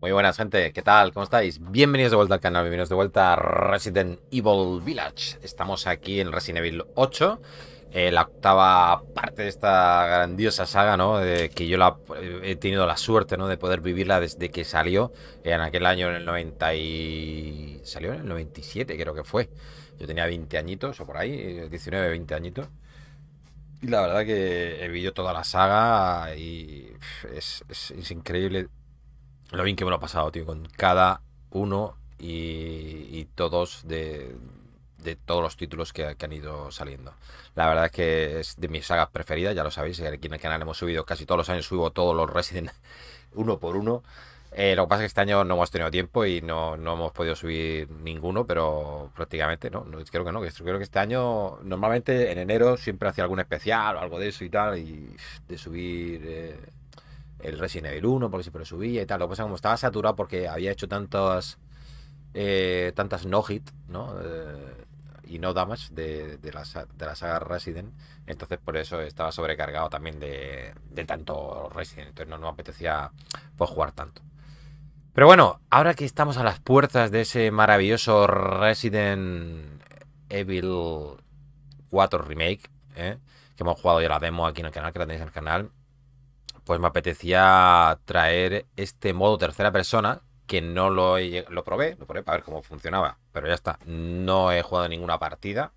Muy buenas, gente. ¿Qué tal? ¿Cómo estáis? Bienvenidos de vuelta al canal, bienvenidos de vuelta a Resident Evil Village. Estamos aquí en Resident Evil 8, la octava parte de esta grandiosa saga, ¿no? Que yo he tenido la suerte, ¿no? De poder vivirla desde que salió en aquel año, en el 90 y... Salió en el 97, creo que fue. Yo tenía 20 añitos o por ahí, 19, 20 añitos. Y la verdad que he vivido toda la saga y es increíble lo bien que me lo he pasado, tío, con cada uno y todos de todos los títulos que han ido saliendo. La verdad es que es de mis sagas preferidas, ya lo sabéis. Aquí en el canal hemos subido casi todos los años, subo todos los Resident uno por uno. Lo que pasa es que este año no hemos tenido tiempo y no hemos podido subir ninguno, pero prácticamente no, creo que no. Creo que este año, normalmente en enero, siempre hacía algún especial o algo de eso y tal, y de subir el Resident Evil 1, porque siempre lo subía y tal. Lo que pasa es que como estaba saturado porque había hecho tantas no-hit, ¿no? Y no damage de la saga Resident. Entonces por eso estaba sobrecargado también de tanto Resident. Entonces no me apetecía pues, jugar tanto. Pero bueno, ahora que estamos a las puertas de ese maravilloso Resident Evil 4 Remake, que hemos jugado ya la demo aquí en el canal, que la tenéis en el canal, pues me apetecía traer este modo tercera persona, que no lo probé para ver cómo funcionaba, pero ya está, no he jugado ninguna partida.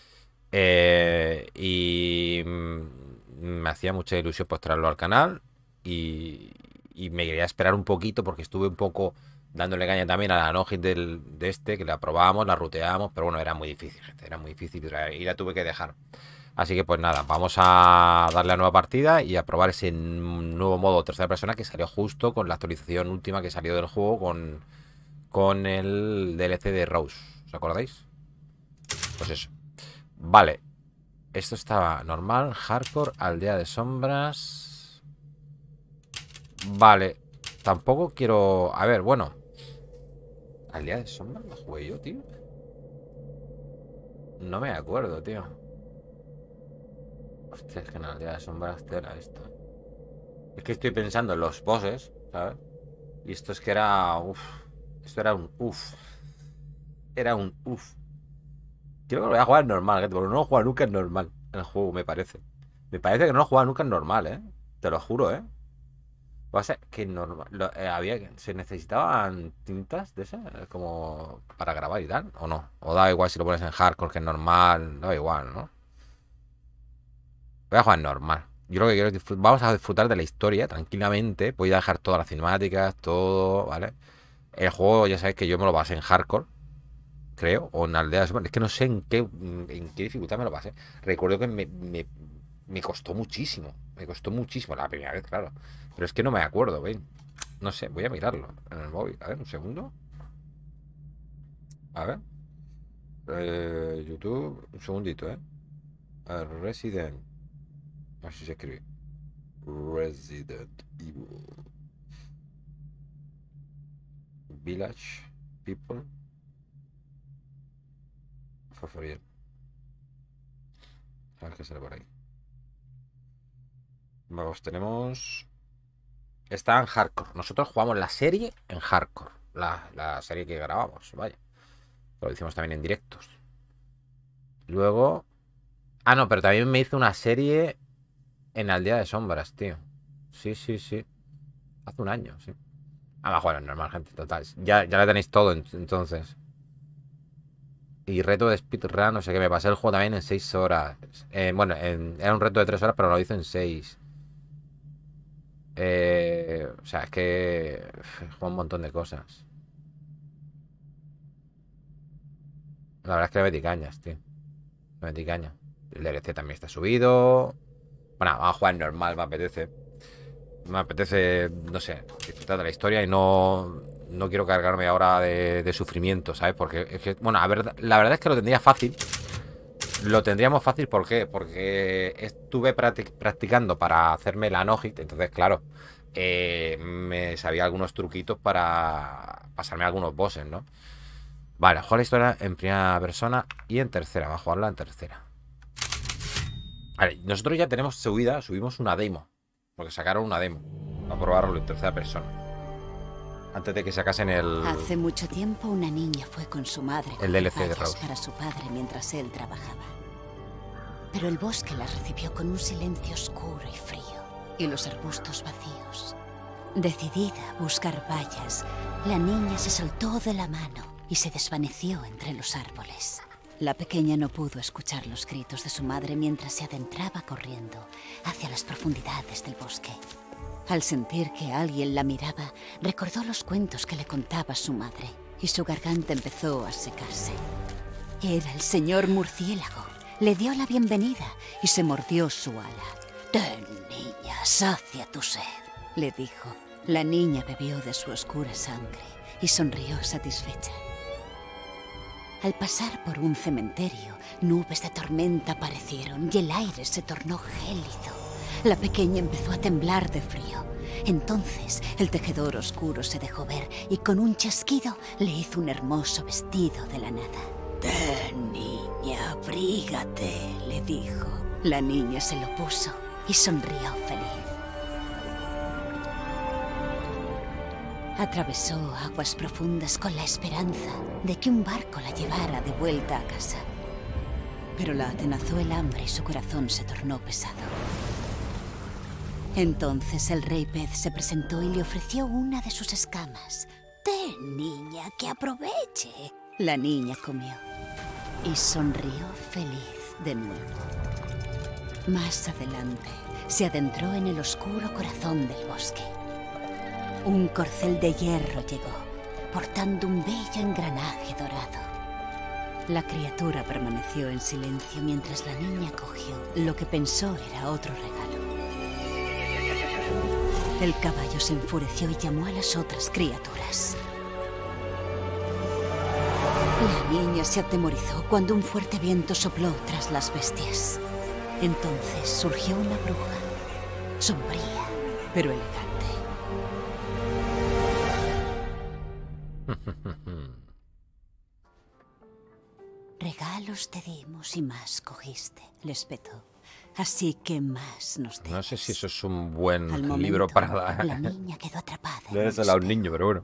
Me hacía mucha ilusión pues traerlo al canal y me quería esperar un poquito porque estuve un poco dándole caña también a la no-hit de este, que la probábamos, la ruteábamos, pero bueno, era muy difícil, gente, era muy difícil y la tuve que dejar. Así que pues nada, vamos a darle a nueva partida y a probar ese nuevo modo tercera persona que salió justo con la actualización última que salió del juego con el DLC de Rose. ¿Os acordáis? Pues eso. Vale. Esto estaba normal, hardcore, aldea de sombras. Vale. Tampoco quiero... A ver, bueno. ¿Aldea de sombras la jugué yo, tío? No me acuerdo, tío. Hostia, es que en aldea de sombras era esto. Es que estoy pensando en los bosses, ¿sabes? Y esto es que era... Uf. Esto era un uf. Era un uf. Creo que lo voy a jugar en normal, gente, porque no lo he jugado nunca en normal. En el juego, me parece. Me parece que no lo he jugado nunca en normal, ¿eh? Te lo juro, ¿eh? Va a ser que normal. Se necesitaban tintas de esas, como para grabar y tal, o no. O da igual si lo pones en hardcore, que es normal. Da igual, ¿no? Voy a jugar en normal. Yo lo que quiero es vamos a disfrutar de la historia tranquilamente. Voy a dejar todas las cinemáticas, todo, ¿vale? El juego, ya sabéis que yo me lo pasé en hardcore, creo, o en aldeas. Es que no sé en qué dificultad me lo pasé. Recuerdo que me costó muchísimo. Me costó muchísimo la primera vez, claro. Pero es que no me acuerdo, ¿ven? No sé, voy a mirarlo en el móvil. A ver, un segundo. A ver. YouTube, un segundito, ¿eh? A ver, Resident. A ver si se escribe. Resident Evil Village People. Favoriet. A ver qué sale por ahí. Vamos, tenemos. Está en hardcore. Nosotros jugamos la serie en hardcore. La serie que grabamos, vaya. Lo hicimos también en directos. Luego. Ah, no, pero también me hizo una serie en Aldea de Sombras, tío. Sí, sí, sí. Hace un año, sí. Ah, bueno, normal, gente, total. Ya lo tenéis todo, entonces. Y reto de speedrun, no sé qué, me pasé el juego también en 6 horas. Bueno, era un reto de 3 horas, pero lo hice en 6. O sea, es que juego un montón de cosas. La verdad es que le metí cañas, tío. Le metí caña. El DLC también está subido. Bueno, vamos a jugar normal, me apetece. Me apetece, no sé, disfrutar de la historia y no quiero cargarme ahora de sufrimiento, ¿sabes? Porque es que, bueno, a ver, la verdad es que lo tendría fácil. Lo tendríamos fácil, ¿por qué? Porque estuve practicando para hacerme la no-hit, entonces, claro, me sabía algunos truquitos para pasarme algunos bosses, ¿no? Vale, jugar la historia en primera persona y en tercera. Va a jugarla en tercera. Vale, nosotros ya tenemos subimos una demo. Porque sacaron una demo. Para probarlo en tercera persona. Antes de que sacasen el... Hace mucho tiempo una niña fue con su madre El DLC de vallas Rose. para su padre mientras él trabajaba. Pero el bosque las recibió con un silencio oscuro y frío, y los arbustos vacíos. Decidida a buscar bayas, la niña se soltó de la mano y se desvaneció entre los árboles. La pequeña no pudo escuchar los gritos de su madre mientras se adentraba corriendo hacia las profundidades del bosque. Al sentir que alguien la miraba, recordó los cuentos que le contaba su madre y su garganta empezó a secarse. Era el señor murciélago. Le dio la bienvenida y se mordió su ala. «Ten, niña, sacia tu sed», le dijo. La niña bebió de su oscura sangre y sonrió satisfecha. Al pasar por un cementerio, nubes de tormenta aparecieron y el aire se tornó gélido. La pequeña empezó a temblar de frío. Entonces el tejedor oscuro se dejó ver y con un chasquido le hizo un hermoso vestido de la nada. «Ten, niña, abrígate», le dijo. La niña se lo puso y sonrió feliz. Atravesó aguas profundas con la esperanza de que un barco la llevara de vuelta a casa. Pero la atenazó el hambre y su corazón se tornó pesado. Entonces el rey pez se presentó y le ofreció una de sus escamas. «Ten, niña, que aproveche». La niña comió y sonrió feliz de nuevo. Más adelante, se adentró en el oscuro corazón del bosque. Un corcel de hierro llegó, portando un bello engranaje dorado. La criatura permaneció en silencio mientras la niña cogió lo que pensó era otro regalo. El caballo se enfureció y llamó a las otras criaturas. La niña se atemorizó cuando un fuerte viento sopló tras las bestias. Entonces surgió una bruja, sombría, pero elegante. Regalos te dimos y más cogiste, les petó. Así que más nos debes. No sé si eso es un buen Al libro momento, para dar. la niña quedó atrapada. Le debes a un niño, pero bueno.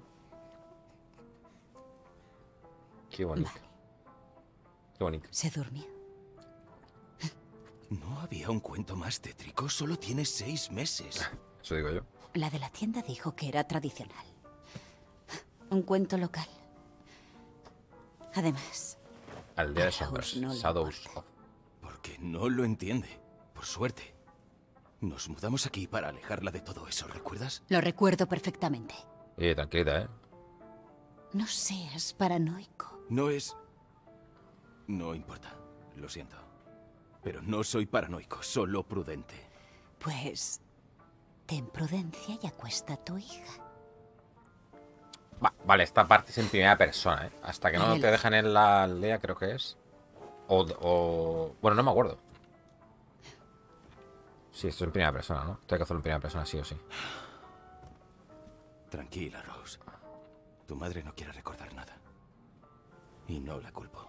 Qué bonito. Vale. Qué bonito. Se durmió. ¿No había un cuento más tétrico? Solo tienes 6 meses. Eso digo yo. La de la tienda dijo que era tradicional. Un cuento local. Además, Aldea de a Rose sombras. no le Shadows importa. of... Porque no lo entiende. Por suerte. Nos mudamos aquí para alejarla de todo eso, ¿recuerdas? Lo recuerdo perfectamente. Tranquilita, ¿eh? No seas paranoico. No es... No importa. Lo siento. Pero no soy paranoico, solo prudente. Pues, ten prudencia y acuesta a tu hija. Vale, esta parte es en primera persona, ¿eh? Hasta que no Vale. te dejan en la aldea, creo que es. Bueno, no me acuerdo. Sí, esto es en primera persona, ¿no? Tengo que hacerlo en primera persona, sí o sí. Tranquila, Rose. Tu madre no quiere recordar nada. Y no la culpo.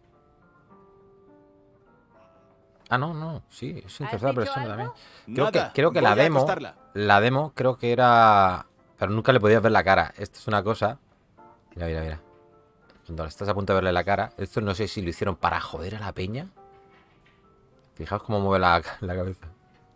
Ah, no. Sí, es en tercera persona también. Nada, Creo que voy la a demo... acostarla. La demo creo que era... Pero nunca le podías ver la cara. Esto es una cosa... Mira. Cuando estás a punto de verle la cara... Esto no sé si lo hicieron para joder a la peña. Fijaos cómo mueve la cabeza.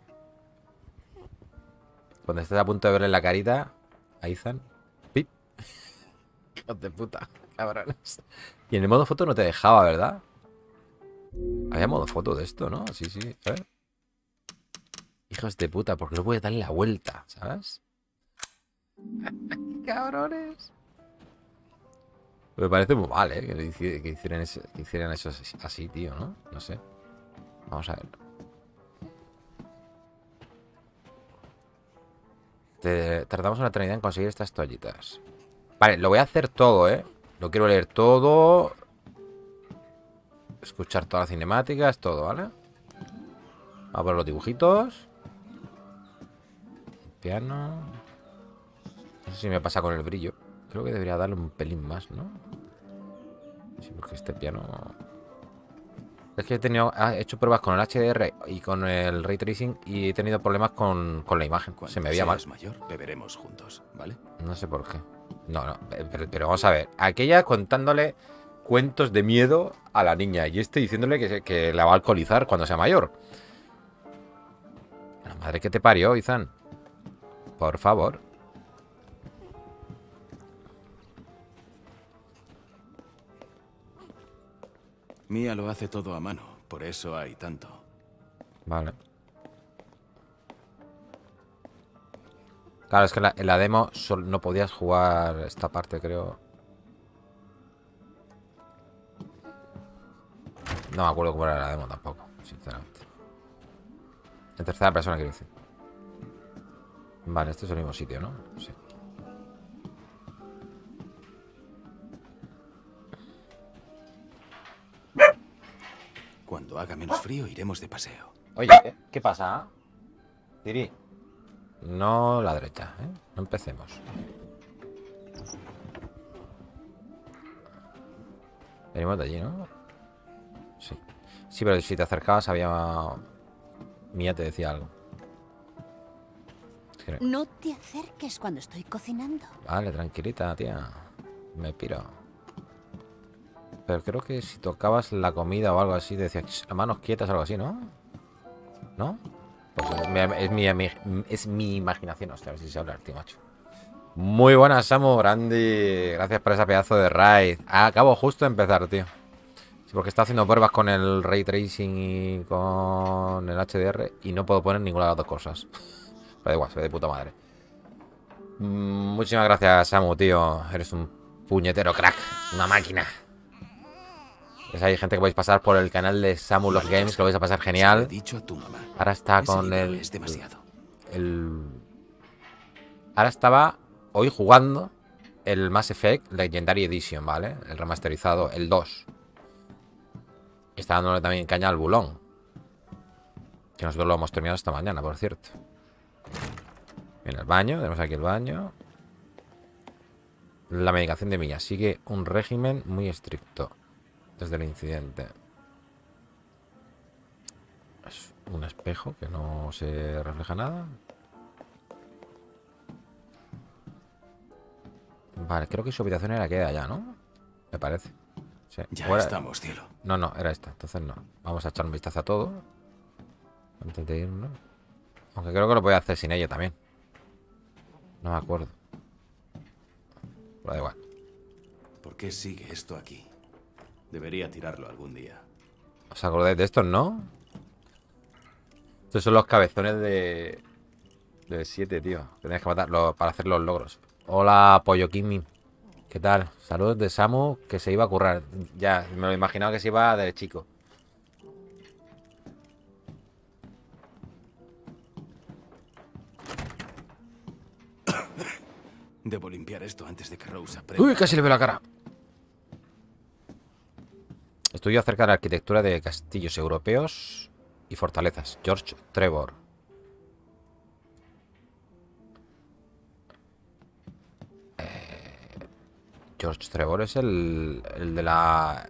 Cuando estás a punto de verle la carita... A Ethan... ¡Pip! Hijos de puta, cabrones. Y en el modo foto no te dejaba, ¿verdad? Había modo foto de esto, ¿no? Sí. A ver. Hijos de puta, porque no puede darle la vuelta, ¿sabes? Cabrones. Me parece muy mal, ¿eh? Que hicieran eso así, tío, ¿no? No sé. Vamos a ver. Tardamos una eternidad en conseguir estas toallitas. Vale, lo voy a hacer todo, ¿eh? Lo quiero leer todo. Escuchar todas las cinemáticas, todo, ¿vale? Vamos a ver los dibujitos. Piano. No sé si me pasa con el brillo. Creo que debería darle un pelín más, ¿no? Sí, porque este piano... Es que he hecho pruebas con el HDR y con el Ray Tracing y he tenido problemas con la imagen. Se me veía mal. Cuando seas mayor, beberemos juntos, ¿vale? No sé por qué. No, no, pero vamos a ver. Aquella contándole cuentos de miedo a la niña y este diciéndole que la va a alcoholizar cuando sea mayor. La madre que te parió, Izan. Por favor. Mía lo hace todo a mano, por eso hay tanto. Vale. Claro, es que en la demo no podías jugar esta parte, creo. No me acuerdo cómo era la demo tampoco, sinceramente. En tercera persona, quiero decir. Vale, este es el mismo sitio, ¿no? Sí. Cuando haga menos frío, iremos de paseo. Oye, ¿qué pasa? Tiri. No la derecha, ¿eh? No empecemos. Venimos de allí, ¿no? Sí. Sí, pero si te acercabas había... Mía te decía algo. Creo. No te acerques cuando estoy cocinando. Vale, tranquilita, tía. Me piro. Pero creo que si tocabas la comida o algo así, decía manos quietas o algo así, ¿no? ¿No? Pues es mi imaginación. Hostia, a ver si se habla, tío, macho. Muy buenas, Samu, Randy. Gracias por ese pedazo de raid. Acabo justo de empezar, tío. Sí, porque está haciendo pruebas con el Ray Tracing y con el HDR y no puedo poner ninguna de las dos cosas. Pero da igual, se ve de puta madre. Muchísimas gracias, Samu, tío. Eres un puñetero crack. Una máquina. Pues hay gente que podéis pasar por el canal de Samu Los Games, que lo vais a pasar genial. He dicho a tu mamá. Ahora está Ese con libro es demasiado. Ahora estaba hoy jugando el Mass Effect Legendary Edition, ¿vale? El remasterizado, el 2. Está dándole también caña al bulón. Que nosotros lo hemos terminado esta mañana, por cierto. Bien, el baño, tenemos aquí el baño. La medicación de Milla sigue un régimen muy estricto desde el incidente. Es un espejo que no se refleja nada. Vale, creo que su habitación era aquella ya, ¿no? Me parece. Sí. Ya estamos, cielo. No, no, era esta, entonces no. Vamos a echar un vistazo a todo antes de irnos. Aunque creo que lo voy a hacer sin ella también. No me acuerdo. Pero da igual. ¿Por qué sigue esto aquí? Debería tirarlo algún día. ¿Os acordáis de estos, no? Estos son los cabezones de 7, tío. Que tenéis que matarlos para hacer los logros. Hola, Pollo Kimi. ¿Qué tal? Saludos de Samu, que se iba a currar. Ya, me lo imaginaba que se iba de chico. Debo limpiar esto antes de que Rose aprenda. ¡Uy, casi le veo la cara! Estudio acerca de la arquitectura de castillos europeos y fortalezas. George Trevor. George Trevor es el de la...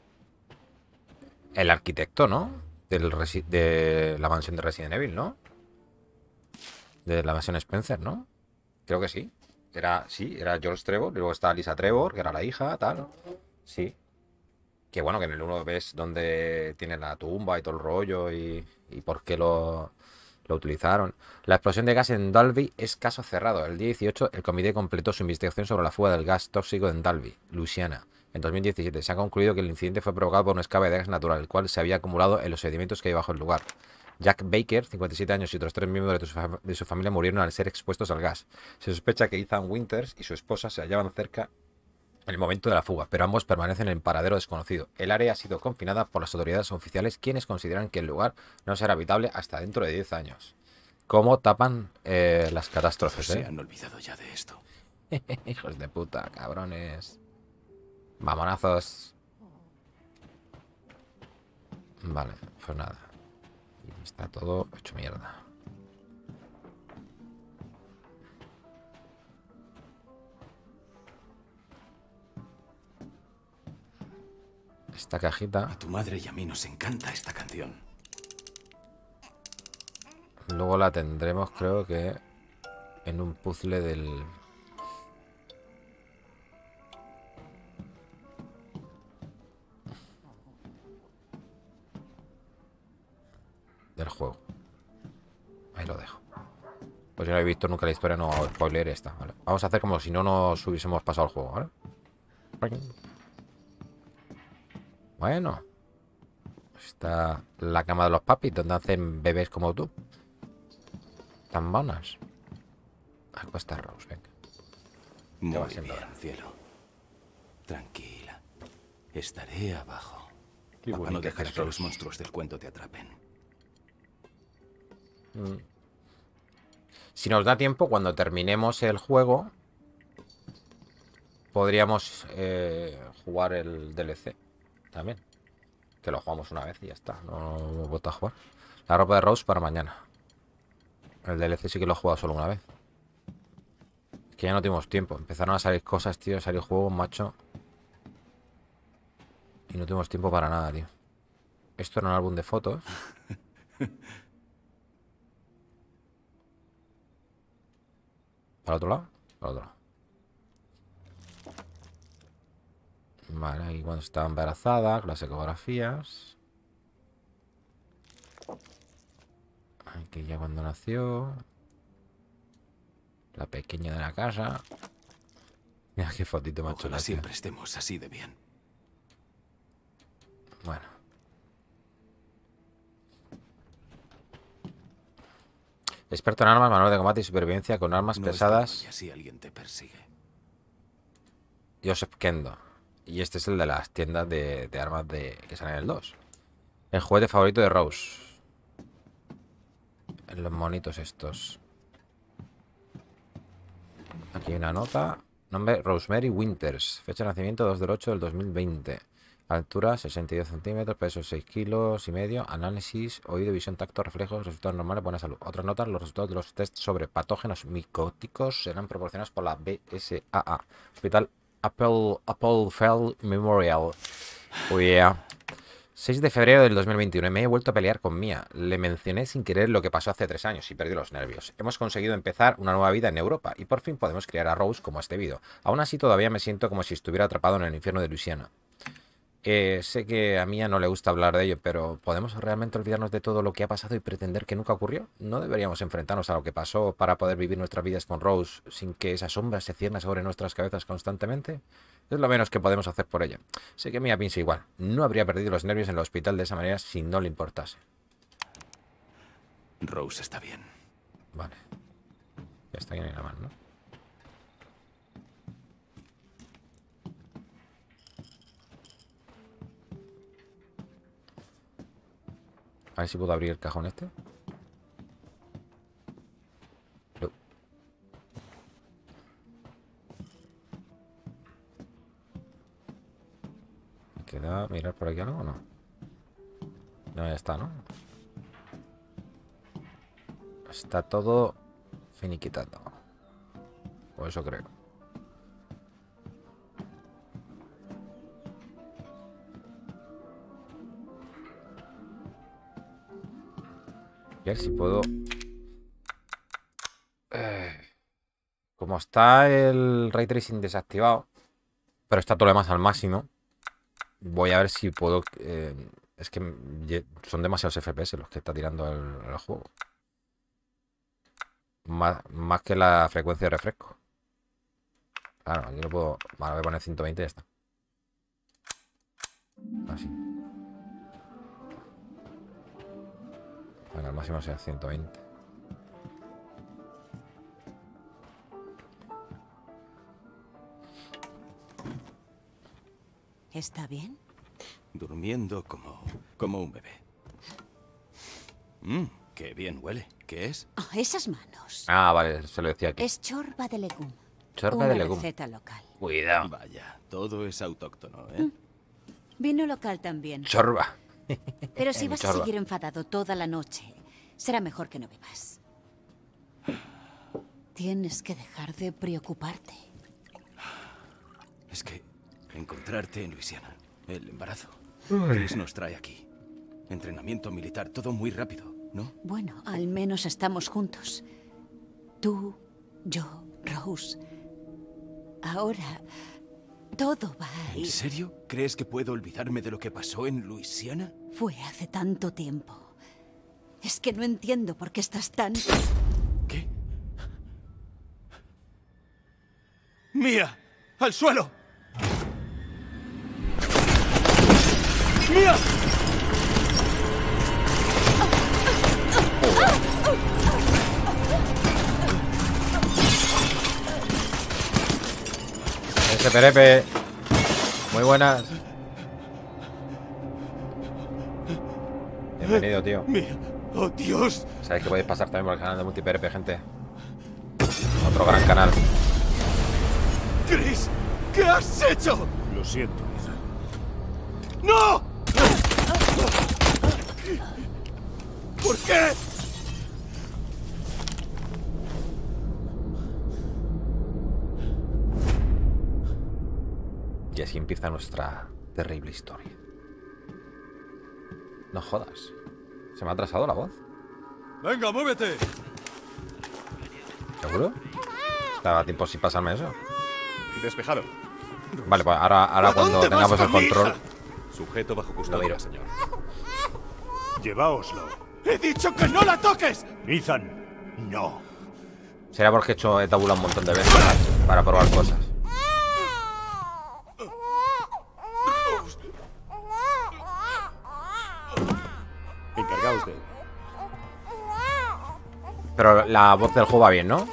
El arquitecto, ¿no? De la mansión de Resident Evil, ¿no? De la mansión Spencer, ¿no? Creo que sí. Era George Trevor. Y luego está Lisa Trevor, que era la hija, tal. Sí. Que bueno, que en el 1 ves donde tiene la tumba y todo el rollo y por qué lo utilizaron. La explosión de gas en Dalby es caso cerrado. El día 18 el comité completó su investigación sobre la fuga del gas tóxico en Dalby, Luisiana. En 2017 se ha concluido que el incidente fue provocado por un escape de gas natural, el cual se había acumulado en los sedimentos que hay bajo el lugar. Jack Baker, 57 años, y otros 3 miembros de su familia murieron al ser expuestos al gas. Se sospecha que Ethan Winters y su esposa se hallaban cerca en el momento de la fuga, pero ambos permanecen en paradero desconocido. El área ha sido confinada por las autoridades oficiales, quienes consideran que el lugar no será habitable hasta dentro de 10 años. ¿Cómo tapan las catástrofes, Se han olvidado ya de esto. Hijos de puta, cabrones. Mamonazos. Vale, pues nada. Y está todo hecho mierda. Esta cajita. A tu madre y a mí nos encanta esta canción. Luego la tendremos, creo que en un puzzle del del juego. Ahí lo dejo. Pues si no he visto nunca la historia, no hago spoiler esta, ¿vale? Vamos a hacer como si no nos hubiésemos pasado el juego, ¿vale? Bueno. Está la cama de los papis, donde hacen bebés como tú. Tan bonas. Acuesta Rose, venga. Muy va siendo bien, hora. cielo. Tranquila. Estaré abajo. Qué Papá no bonita dejará es que los Rose. monstruos del cuento te atrapen. Si nos da tiempo, cuando terminemos el juego, podríamos jugar el DLC también. Que lo jugamos una vez y ya está. No hemos vuelto a jugar. La ropa de Rose para mañana. El DLC sí que lo he jugado solo una vez. Es que ya no tuvimos tiempo. Empezaron a salir cosas, tío. Salió juegos, macho. Y no tuvimos tiempo para nada, tío. Esto era un álbum de fotos. ¿Para otro lado? Para otro lado. Vale, aquí cuando estaba embarazada, las ecografías. Aquí ya cuando nació. La pequeña de la casa. Mira qué fotito macho. Ojalá siempre estemos así de bien. Bueno. Experto en armas, manual de combate y supervivencia con armas No pesadas. Y así alguien te persigue. Joseph Kendo. Y este es el de las tiendas de armas que salen en el 2. El juguete favorito de Rose. Los monitos estos. Aquí hay una nota. Nombre Rosemary Winters. Fecha de nacimiento 2 del 8 del 2020. Altura 62 centímetros. Peso 6 kilos y medio. Análisis. Oído, visión, tacto, reflejos. Resultados normales. Buena salud. Otras notas. Los resultados de los test sobre patógenos micóticos serán proporcionados por la BSAA. Hospital Appelfeld Memorial. Oh yeah. 6 de febrero del 2021. Me he vuelto a pelear con Mia. Le mencioné sin querer lo que pasó hace 3 años y perdí los nervios. Hemos conseguido empezar una nueva vida en Europa y por fin podemos criar a Rose como este vídeo. Aún así todavía me siento como si estuviera atrapado en el infierno de Luisiana. Sé que a Mia no le gusta hablar de ello, pero ¿podemos realmente olvidarnos de todo lo que ha pasado y pretender que nunca ocurrió? ¿No deberíamos enfrentarnos a lo que pasó para poder vivir nuestras vidas con Rose sin que esa sombra se cierna sobre nuestras cabezas constantemente? Es lo menos que podemos hacer por ella. Sé que Mia piensa igual. No habría perdido los nervios en el hospital de esa manera si no le importase. Rose está bien. Vale. Ya está bien en la mano, ¿no? A ver si puedo abrir el cajón este. No. ¿Me queda mirar por aquí algo o no? No, ya está, ¿no? Está todo finiquitado. O eso creo. A ver si puedo... Como está el Ray Tracing desactivado, pero está todo lo demás al máximo, voy a ver si puedo... es que son demasiados FPS los que está tirando el juego. Más que la frecuencia de refresco. Claro, aquí lo puedo... Vale, voy a poner 120 y ya está. Así. Venga, el máximo sea 120. ¿Está bien? Durmiendo como un bebé. Qué bien huele. ¿Qué es? Oh, esas manos. Ah, vale, se lo decía aquí. Es chorba de legum. Chorba de Una legum. receta local. Cuidado. Vaya, todo es autóctono, ¿eh? Vino local también. Chorba. Pero si Mi vas a chorba. seguir enfadado toda la noche, será mejor que no bebas. Tienes que dejar de preocuparte. Es que encontrarte en Luisiana, el embarazo. Chris nos trae aquí. Entrenamiento militar, todo muy rápido, ¿no? Bueno, al menos estamos juntos. Tú, yo, Rose. Ahora, todo va a ¿En ir. serio? ¿Crees que puedo olvidarme de lo que pasó en Luisiana? Fue hace tanto tiempo. Es que no entiendo por qué estás tan... ¿Qué? ¡Mía! ¡Al suelo! ¡Mía! Ese Perepe. Muy buenas. Bienvenido, tío. ¡Mía! ¡Oh, Dios! Sabéis que podéis pasar también por el canal de Multiperepe, gente. Otro gran canal. ¡Chris! ¿Qué has hecho? Lo siento, Ethan. ¡No! ¿Por qué? Y así empieza nuestra terrible historia. No jodas. ¿Se me ha atrasado la voz? ¡Venga, muévete! ¿Seguro? Estaba a tiempo sin pasarme eso. Despejado. Vale, pues ahora cuando dónde vas tengamos el con mi hija? control. Sujeto bajo Lo custodia, miro. señor. Lleváoslo. ¡He dicho que no la toques! Ethan, no. Será porque he hecho tabula un montón de veces para probar cosas. Encargaos de él. Pero la voz del juego va bien, ¿no?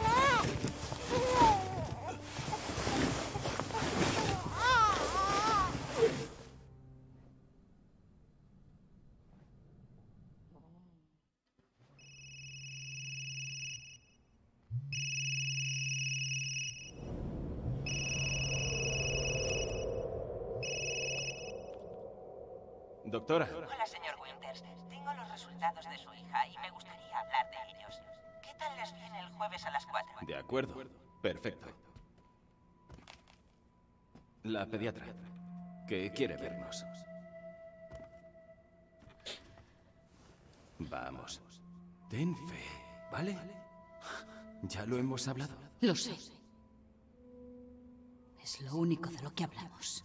Doctora, Hola, señor Winters. Tengo los resultados de su hija y me gustaría hablar de ellos. ¿Qué tal les viene el jueves a las 4? de acuerdo. Perfecto. La pediatra, que quiere vernos. Vamos. Ten fe, ¿vale? Ya lo hemos hablado. Lo sé. Es lo único de lo que hablamos.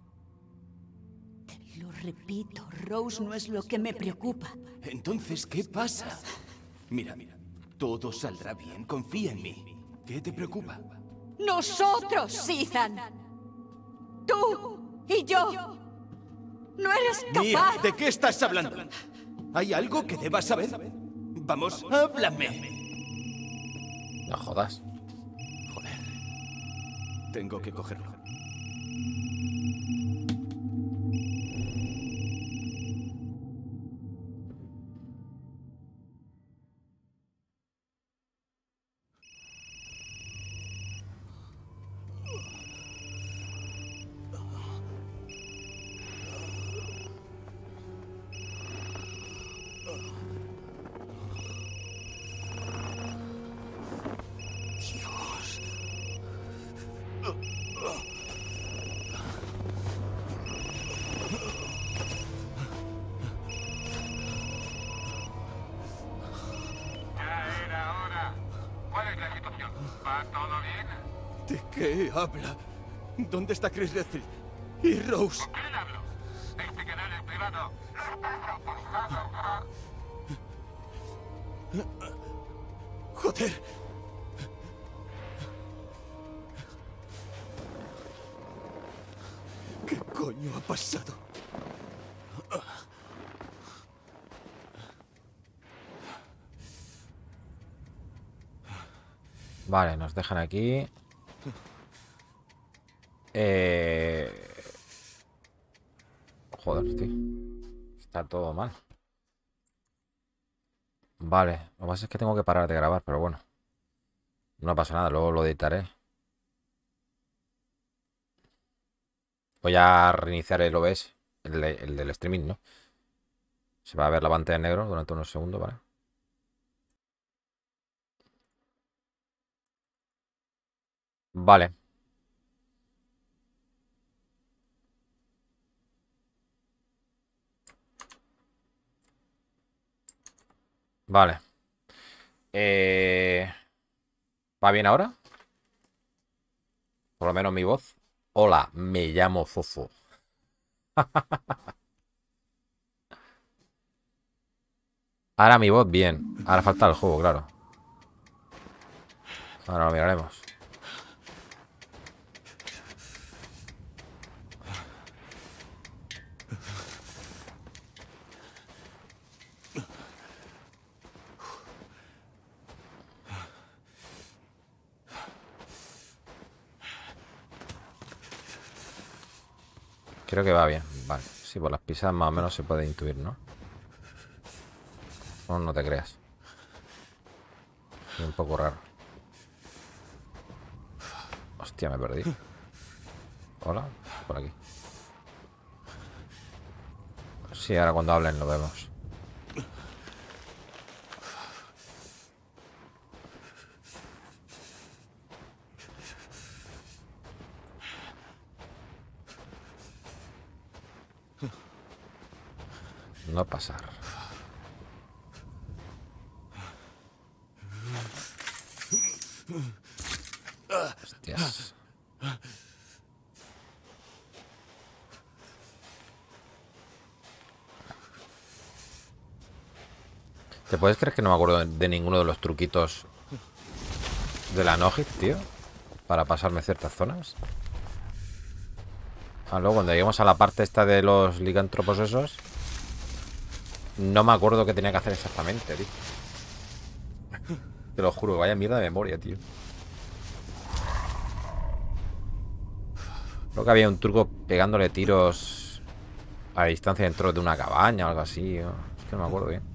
Te lo repito, Rose no es lo que me preocupa. Entonces, ¿qué pasa? Mira, todo saldrá bien. Confía en mí. ¿Qué te preocupa? ¡Nosotros, Ethan! ¡Tú y yo! ¡No eres Mía, capaz! ¿de qué estás hablando? ¿Hay algo que debas saber? Vamos, háblame. No jodas. Joder. Tengo que cogerlo. Ya era hora. ¿Cuál es la situación? ¿Va todo bien? ¿De qué habla? ¿Dónde está Chris Redfield? ¿Y Rose? ¿Quién hablo? Este canal es privado. ¡Joder! ¿Qué coño ha pasado? Vale, nos dejan aquí. Joder, tío. Está todo mal. Vale, lo que pasa es que tengo que parar de grabar, pero bueno. No pasa nada, luego lo editaré. Voy a reiniciar el OBS, el del streaming, ¿no? Se va a ver la pantalla en negro durante unos segundos, ¿vale? Vale. Vale. ¿Va bien ahora? Por lo menos mi voz. Hola, me llamo Fofo. Ahora mi voz bien. Ahora falta el juego, claro. Ahora lo miraremos. Creo que va bien. Vale. Sí, por las pisadas más o menos se puede intuir, ¿no? No, no te creas. Es un poco raro. Hostia, me perdí. Hola, por aquí. Sí, ahora cuando hablen lo vemos. No pasar. Hostias. ¿Te puedes creer que no me acuerdo de ninguno de los truquitos de la Nogit, tío? Para pasarme ciertas zonas. Ah, luego cuando lleguemos a la parte esta de los licántropos esos, no me acuerdo qué tenía que hacer exactamente, tío. Te lo juro, vaya mierda de memoria, tío. Creo que había un truco pegándole tiros a distancia dentro de una cabaña o algo así, ¿no? Es que no me acuerdo bien.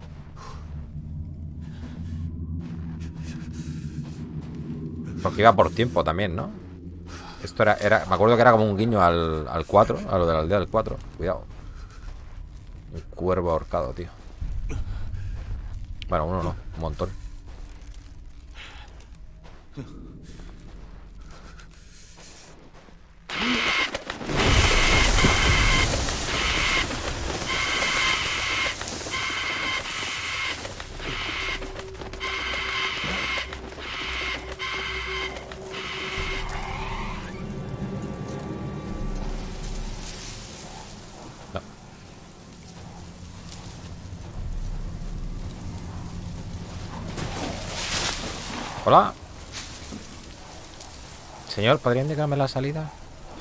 Porque iba por tiempo también, ¿no? Esto era me acuerdo que era como un guiño al 4, a lo de la aldea del 4. Cuidado. Un cuervo ahorcado, tío. Bueno, uno no, un montón. No. Hola. Señor, ¿podría indicarme la salida?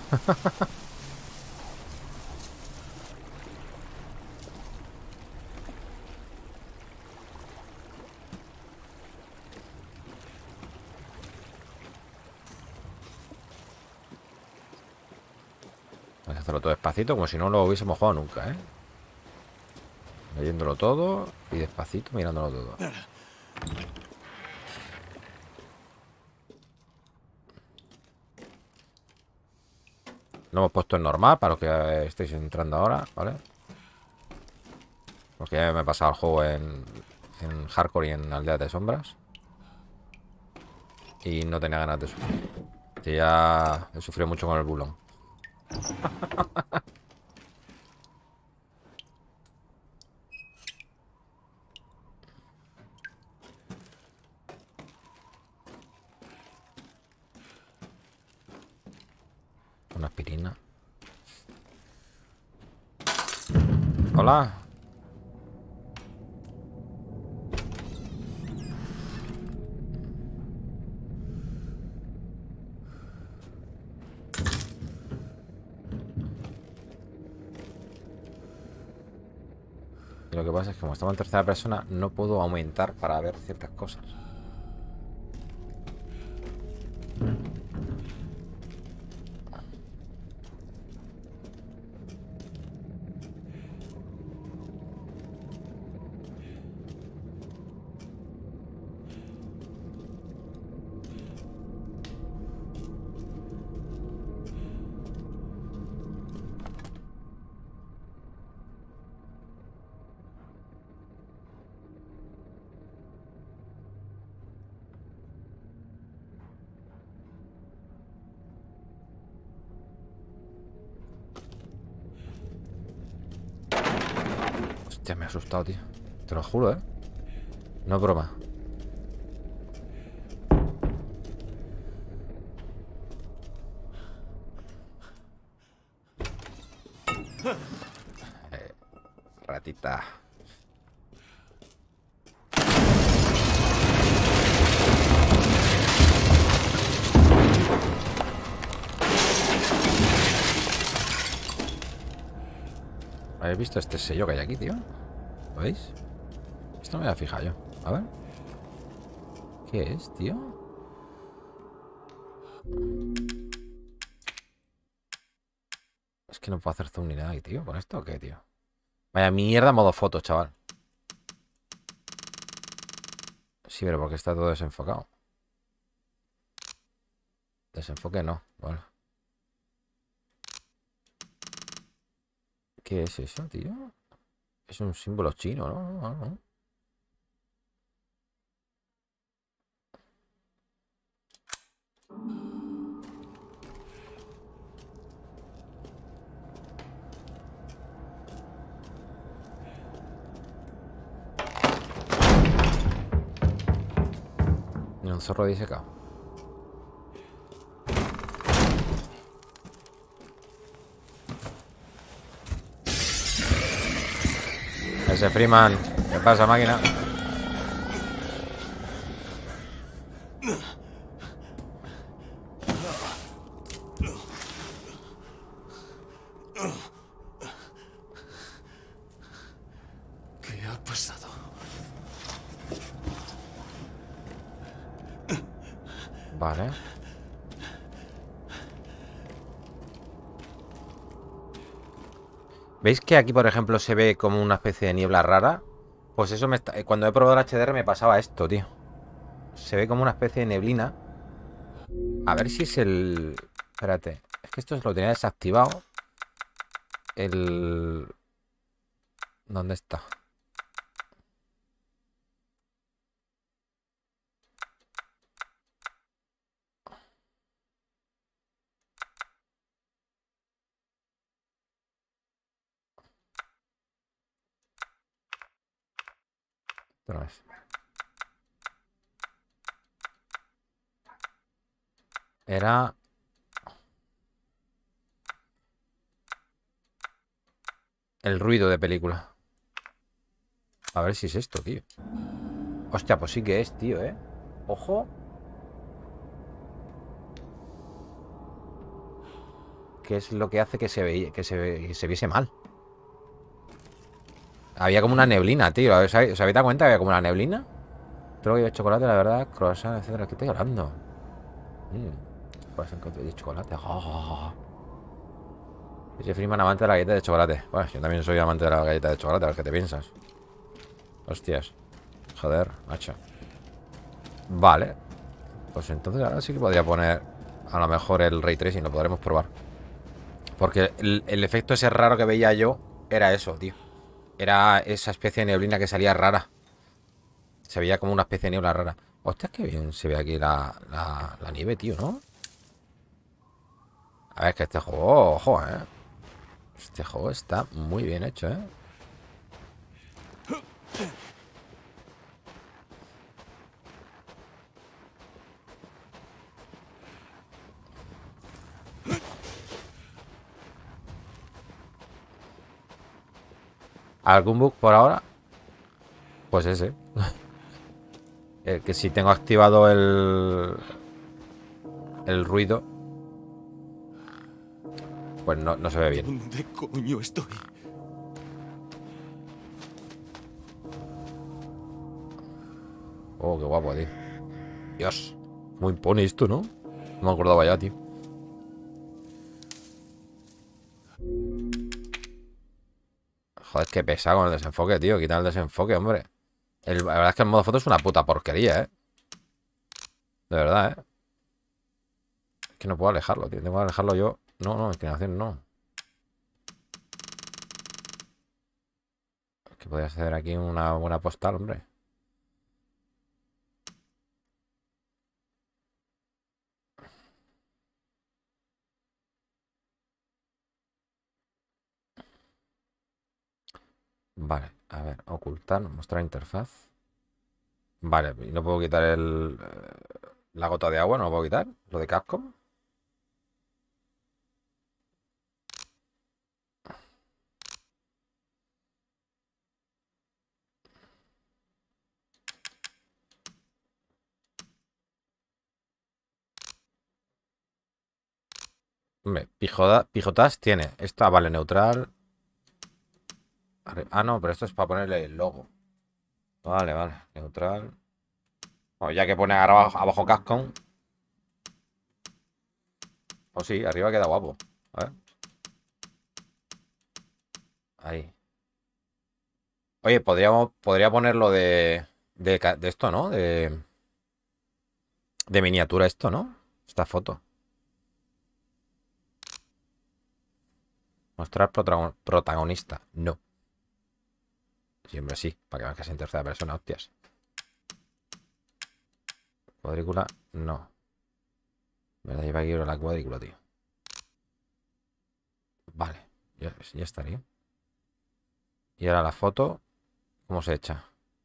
Vamos a hacerlo todo despacito, como si no lo hubiésemos jugado nunca, ¿eh? Leyéndolo todo y despacito mirándolo todo. Lo hemos puesto en normal para los que estéis entrando ahora, ¿vale? Porque ya me he pasado el juego en hardcore y en aldea de sombras. Y no tenía ganas de sufrir. Que ya he sufrido mucho con el bulón. Una aspirina. Hola. Y lo que pasa es que como estamos en tercera persona no puedo aumentar para ver ciertas cosas. Hostia, me he asustado, tío. Te lo juro, ¿eh? No es broma. Ratita. ¿Habéis visto este sello que hay aquí, tío? ¿Lo veis? Esto me voy a fijar yo. A ver. ¿Qué es, tío? Es que no puedo hacer zoom ni nada aquí, tío. ¿Con esto o qué, tío? Vaya mierda modo foto, chaval. Sí, pero porque está todo desenfocado. Desenfoque no. Vale. ¿Qué es eso, tío? Es un símbolo chino, ¿no? Y un zorro disecado. Ese Freeman. ¿Qué pasa, máquina? ¿Qué ha pasado? Vale. ¿Veis que aquí, por ejemplo, se ve como una especie de niebla rara? Pues eso cuando he probado el HDR me pasaba esto, tío. Se ve como una especie de neblina. A ver si es el... Espérate. Es que esto lo tenía desactivado. El... ¿Dónde está? Otra vez. Era... el ruido de película. A ver si es esto, tío. Hostia, pues sí que es, tío, ¿eh? Ojo. ¿Qué es lo que hace que que se viese mal? Había como una neblina, tío. ¿Os habéis dado cuenta que había como una neblina? Todo lo que de chocolate, la verdad, croissant, etcétera. ¿Qué estoy hablando? Croissant de chocolate. Ese Freeman amante de la galleta de chocolate. Bueno, yo también soy amante de la galleta de chocolate. A ver qué te piensas. Hostias. Joder, macho. Vale. Pues entonces ahora sí que podría poner a lo mejor el Ray Tracing. Lo podremos probar. Porque el efecto ese raro que veía yo era eso, tío. Era esa especie de neblina que salía rara. Se veía como una especie de niebla rara. Hostia, qué bien se ve aquí la nieve, tío, ¿no? A ver, que este juego, ojo, ¿eh? Este juego está muy bien hecho, ¿eh? ¿Algún bug por ahora? Pues ese. El que si tengo activado el ruido, pues no se ve bien. ¿Dónde coño estoy? Oh, qué guapo, tío. Dios, cómo impone esto, ¿no? No me acordaba ya, tío. Joder, qué pesado con el desenfoque, tío. Quitar el desenfoque, hombre. La verdad es que el modo foto es una puta porquería, ¿eh? De verdad, ¿eh? Es que no puedo alejarlo, tío. Tengo que alejarlo yo. No, inclinación no. Es que podría hacer aquí una buena postal, hombre. Vale, a ver, ocultar, mostrar interfaz. Vale, y no puedo quitar la gota de agua, no lo puedo quitar. Lo de Capcom. Hombre, pijotas tiene. Esta, vale, neutral. Ah, no, pero esto es para ponerle el logo. Vale, vale. Neutral. Bueno, ya que pone abajo Capcom. Oh, sí, arriba queda guapo. A ver. Ahí. Oye, podría ponerlo de esto, ¿no? De miniatura esto, ¿no? Esta foto. Mostrar protagonista. No. Siempre sí, para que veas que es en tercera persona, hostias. Cuadrícula, no. Me la lleva aquí la cuadrícula, tío. Vale, ya estaría. Y ahora la foto, ¿cómo se echa?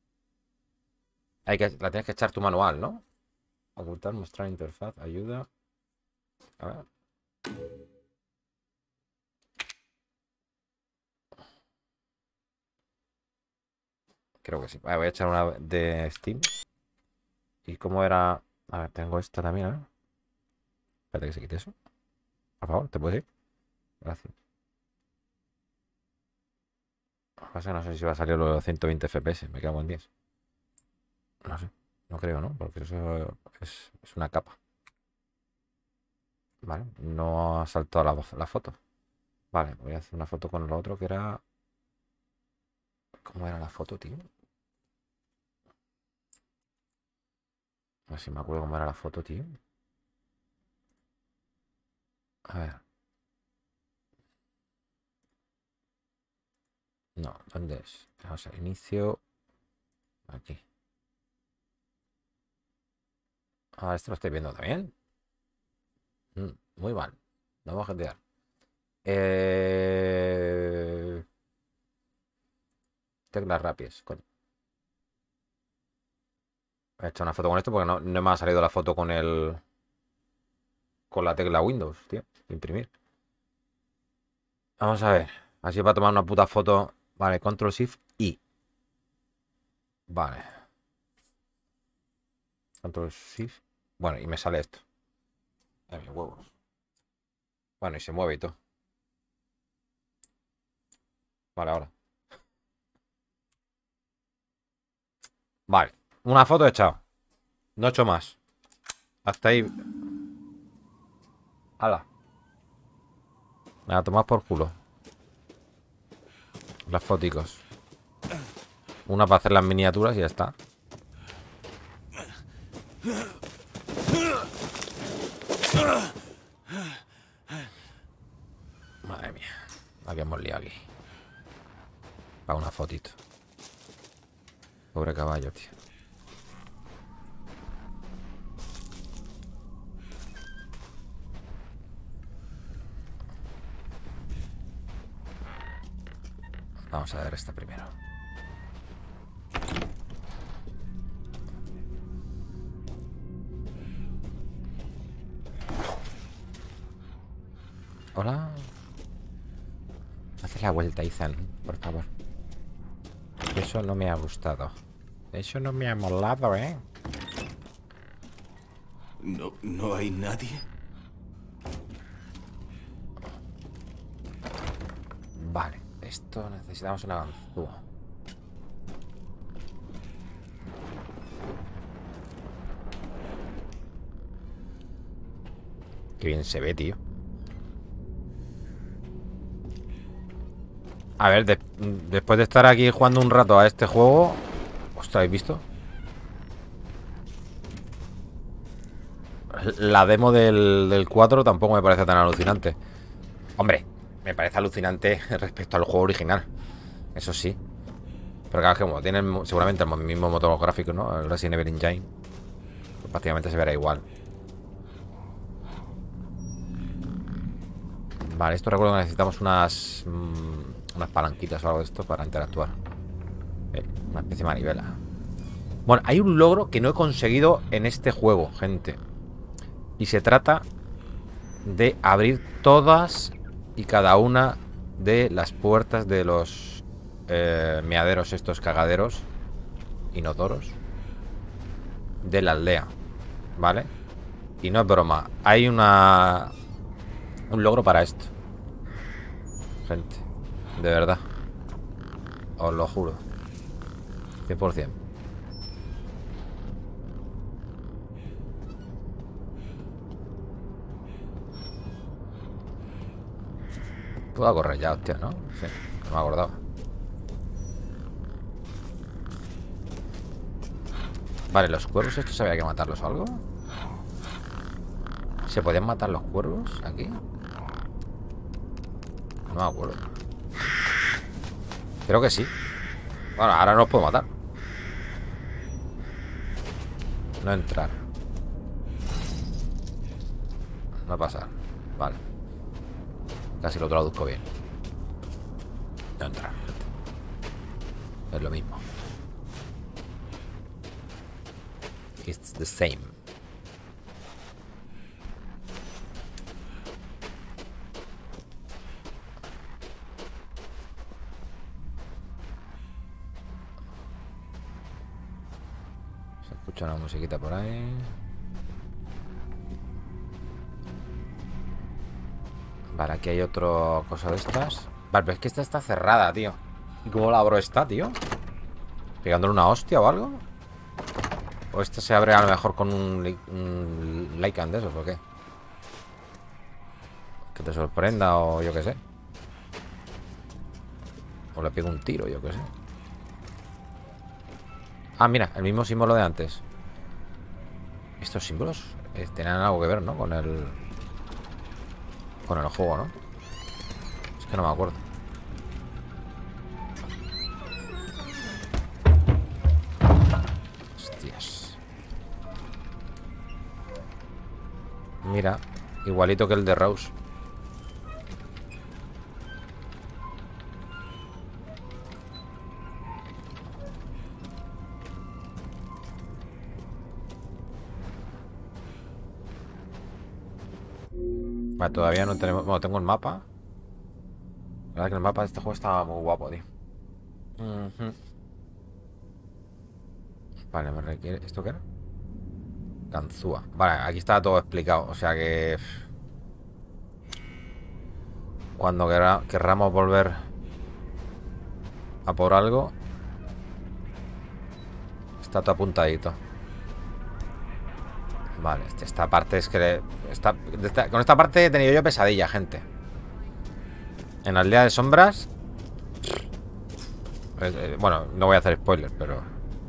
La tienes que echar tu manual, ¿no? Ocultar, mostrar interfaz, ayuda. A ver. Creo que sí. Vale, voy a echar una de Steam. ¿Y cómo era? A ver, tengo esta también, ¿eh? Espérate que se quite eso. Por favor, ¿te puedes ir? Gracias. Lo que pasa es que no sé si va a salir los 120 FPS. Me cago en 10. No sé. No creo, ¿no? Porque eso es una capa. Vale. No ha saltado la foto. Vale, voy a hacer una foto con lo otro que era... ¿Cómo era la foto, tío? A ver si me acuerdo cómo era la foto, tío. A ver. No, ¿dónde es? Vamos a inicio. Aquí. Ah, esto lo estoy viendo también. Muy mal. No vamos a gentear. Teclas rápidas, coño. He hecho una foto con esto porque no me ha salido la foto con con la tecla Windows, tío. Imprimir. Vamos a ver. Así para tomar una puta foto. Vale, Control Shift I. Vale. Control Shift. Bueno, y me sale esto. Ay, mis huevos. Bueno, y se mueve y todo. Vale, ahora. Vale. Una foto he echado. No he hecho más. Hasta ahí. Hala. Nada, tomad por culo. Las foticos. Una para hacer las miniaturas y ya está. Madre mía. La que hemos liado aquí. Para una fotito. Pobre caballo, tío. Vamos a ver esta primero. Hola. Haz la vuelta, Ethan, por favor. Eso no me ha gustado. Eso no me ha molado, ¿eh? No hay nadie. Vale, esto necesitamos una ganzúa. Qué bien se ve, tío. A ver, después de estar aquí jugando un rato a este juego... ¿Os habéis visto? La demo del 4 tampoco me parece tan alucinante. Hombre, me parece alucinante respecto al juego original. Eso sí. Pero claro, que como tienen seguramente el mismo motor gráfico, ¿no? El Resident Evil Engine. Pues prácticamente se verá igual. Vale, esto recuerdo que necesitamos unas palanquitas o algo de esto para interactuar. Una especie de manivela. Bueno, hay un logro que no he conseguido en este juego, gente. Y se trata de abrir todas y cada una de las puertas de los meaderos, estos cagaderos inodoros de la aldea, ¿vale? Y no es broma, hay un logro para esto, gente, de verdad. Os lo juro. 100%. Puedo correr ya, hostia, ¿no? Sí, no me acordaba. Vale, los cuervos estos había que matarlos o algo. ¿Se podían matar los cuervos aquí? No me acuerdo. Creo que sí. Bueno, ahora no los puedo matar. No entrar. No pasar. Vale. Casi lo traduzco bien. No entrar. Es lo mismo. It's the same. Se escucha una musiquita por ahí. Vale, aquí hay otra cosa de estas. Vale, pero es que esta está cerrada, tío. ¿Y cómo la abro esta, tío? ¿Pegándole una hostia o algo? ¿O esta se abre a lo mejor con un Lycan de esos o qué? Que te sorprenda o yo qué sé. O le pego un tiro, yo qué sé. Ah, mira, el mismo símbolo de antes. Estos símbolos tenían algo que ver, ¿no? Con el juego, ¿no? Es que no me acuerdo. Hostias. Mira, igualito que el de Rose. Vale, todavía no tenemos... Bueno, tengo el mapa. La verdad que el mapa de este juego estaba muy guapo, tío. Vale, me requiere... ¿Esto qué era? Ganzúa. Vale, aquí está todo explicado. O sea que... Cuando querramos volver a por algo, está todo apuntadito. Vale, esta parte es que... con esta parte he tenido yo pesadilla, gente. En Aldea de Sombras... bueno, no voy a hacer spoilers, pero...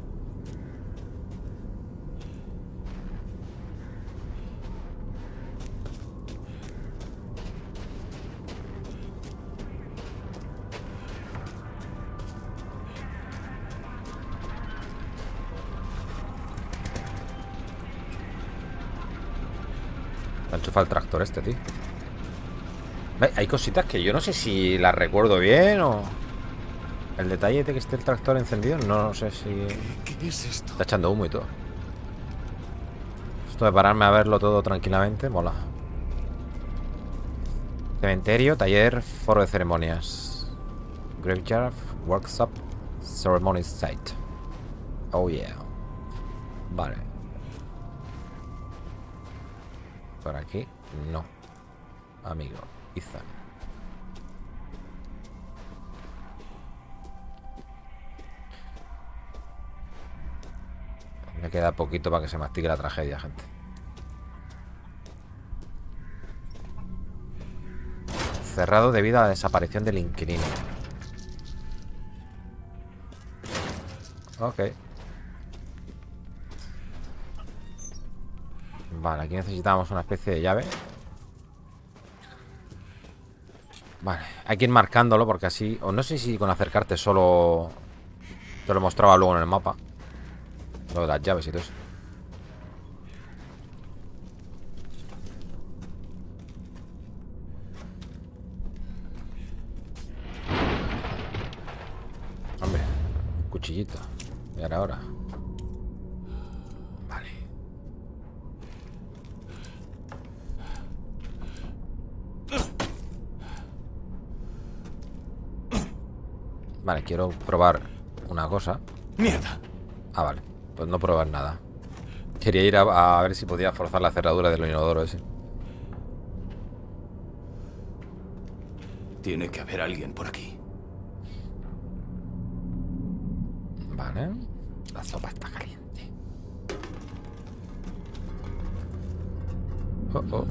Me enchufa el tractor este, tío. Hay cositas que yo no sé si las recuerdo bien o... El detalle de que esté el tractor encendido, no sé si... ¿Qué es esto? Está echando humo y todo. Esto de pararme a verlo todo tranquilamente, mola. Cementerio, taller, foro de ceremonias. Graveyard, workshop, ceremony site. Oh yeah. Vale. Por aquí, no. Amigo, Ethan. Me queda poquito para que se mastique la tragedia, gente. Cerrado debido a la desaparición del inquilino. Ok. Vale, aquí necesitamos una especie de llave. Vale, hay que ir marcándolo porque así... O no sé si con acercarte solo... Te lo mostraba luego en el mapa. Lo de las llaves y todo eso. Hombre, un cuchillito. Y ahora. Vale. Vale, quiero probar una cosa. ¡Mierda! Ah, vale. Pues no probar nada. Quería ir a ver si podía forzar la cerradura del inodoro ese. Tiene que haber alguien por aquí. Vale. La sopa está caliente. Oh, oh.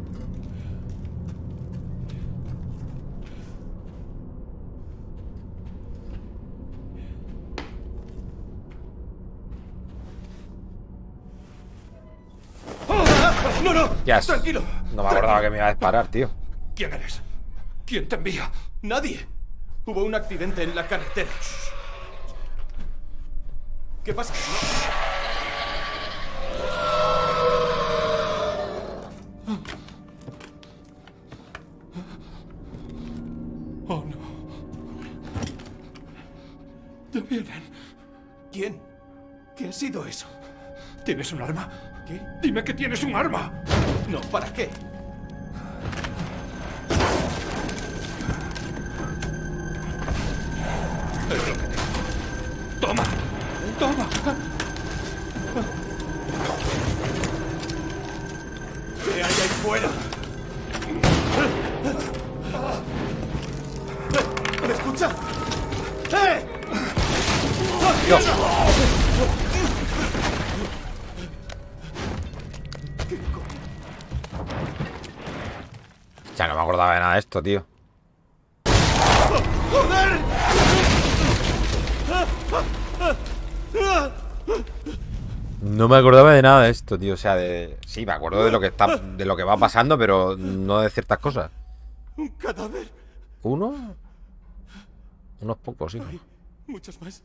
¡No, no! Yes. ¡Tranquilo! No me acordaba que me iba a disparar, tío. ¿Quién eres? ¿Quién te envía? Nadie. Hubo un accidente en la carretera. ¿Qué pasa? Oh, no. Te vienen. ¿Quién? ¿Qué ha sido eso? ¿Tienes un arma? ¿Qué? Dime que tienes un arma. No, ¿para qué? Es lo que tengo. ¡Toma! ¡Toma! ¿Qué hay ahí fuera? ¿Me escucha? ¡Eh! Dios. Ya no me acordaba de nada de esto, tío. ¡Joder! No me acordaba de nada de esto, tío. O sea, de... Sí, me acuerdo de lo que está, de lo que va pasando, pero no de ciertas cosas. Un cadáver. ¿Uno? Unos pocos, sí. Hay muchos más.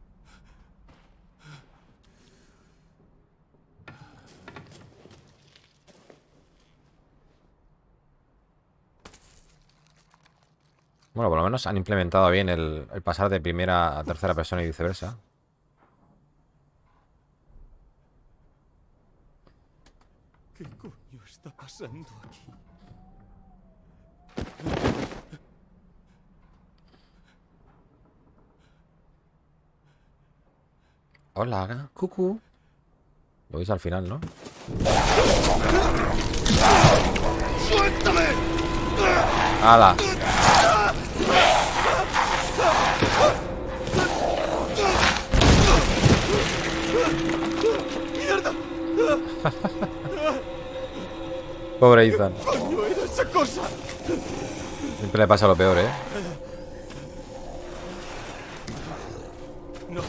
Bueno, por lo menos han implementado bien el pasar de primera a tercera persona y viceversa. ¿Qué coño está pasando aquí? Hola, cucú. Lo veis al final, ¿no? ¡Suéltame! ¡Hala! ¡Mierda! Pobre Ethan. ¿Qué coño era esa cosa? Siempre le pasa lo peor, ¿eh? No.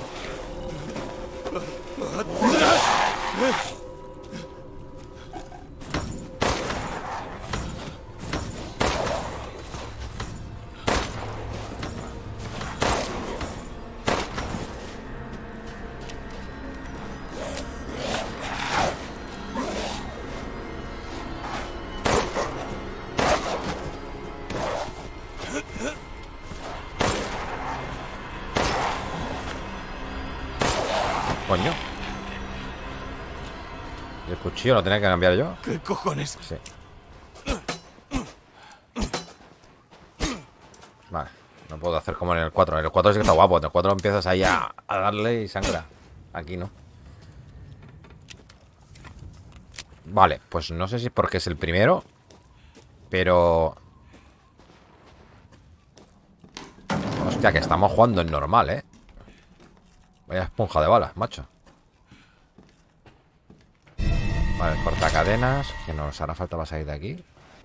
Coño. ¿Y el cuchillo lo tenía que cambiar yo? ¿Qué cojones? Sí. Vale. No puedo hacer como en el 4. En el 4 sí que está guapo. En el 4 empiezas ahí a darle y sangra. Aquí no. Vale, pues no sé si es porque es el primero, pero... Hostia, que estamos jugando en normal, ¿eh? Vaya esponja de balas, macho. Vale, cortacadenas, que nos hará falta para salir de aquí.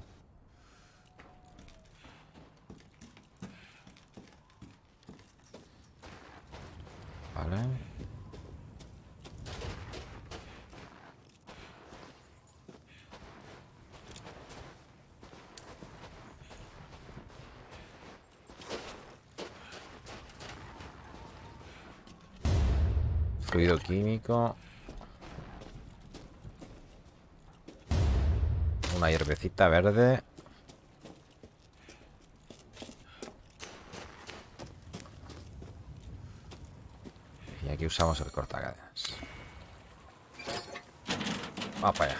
Vale. Fluido químico. Una hierbecita verde. Y aquí usamos el cortacadenas. Vamos para allá.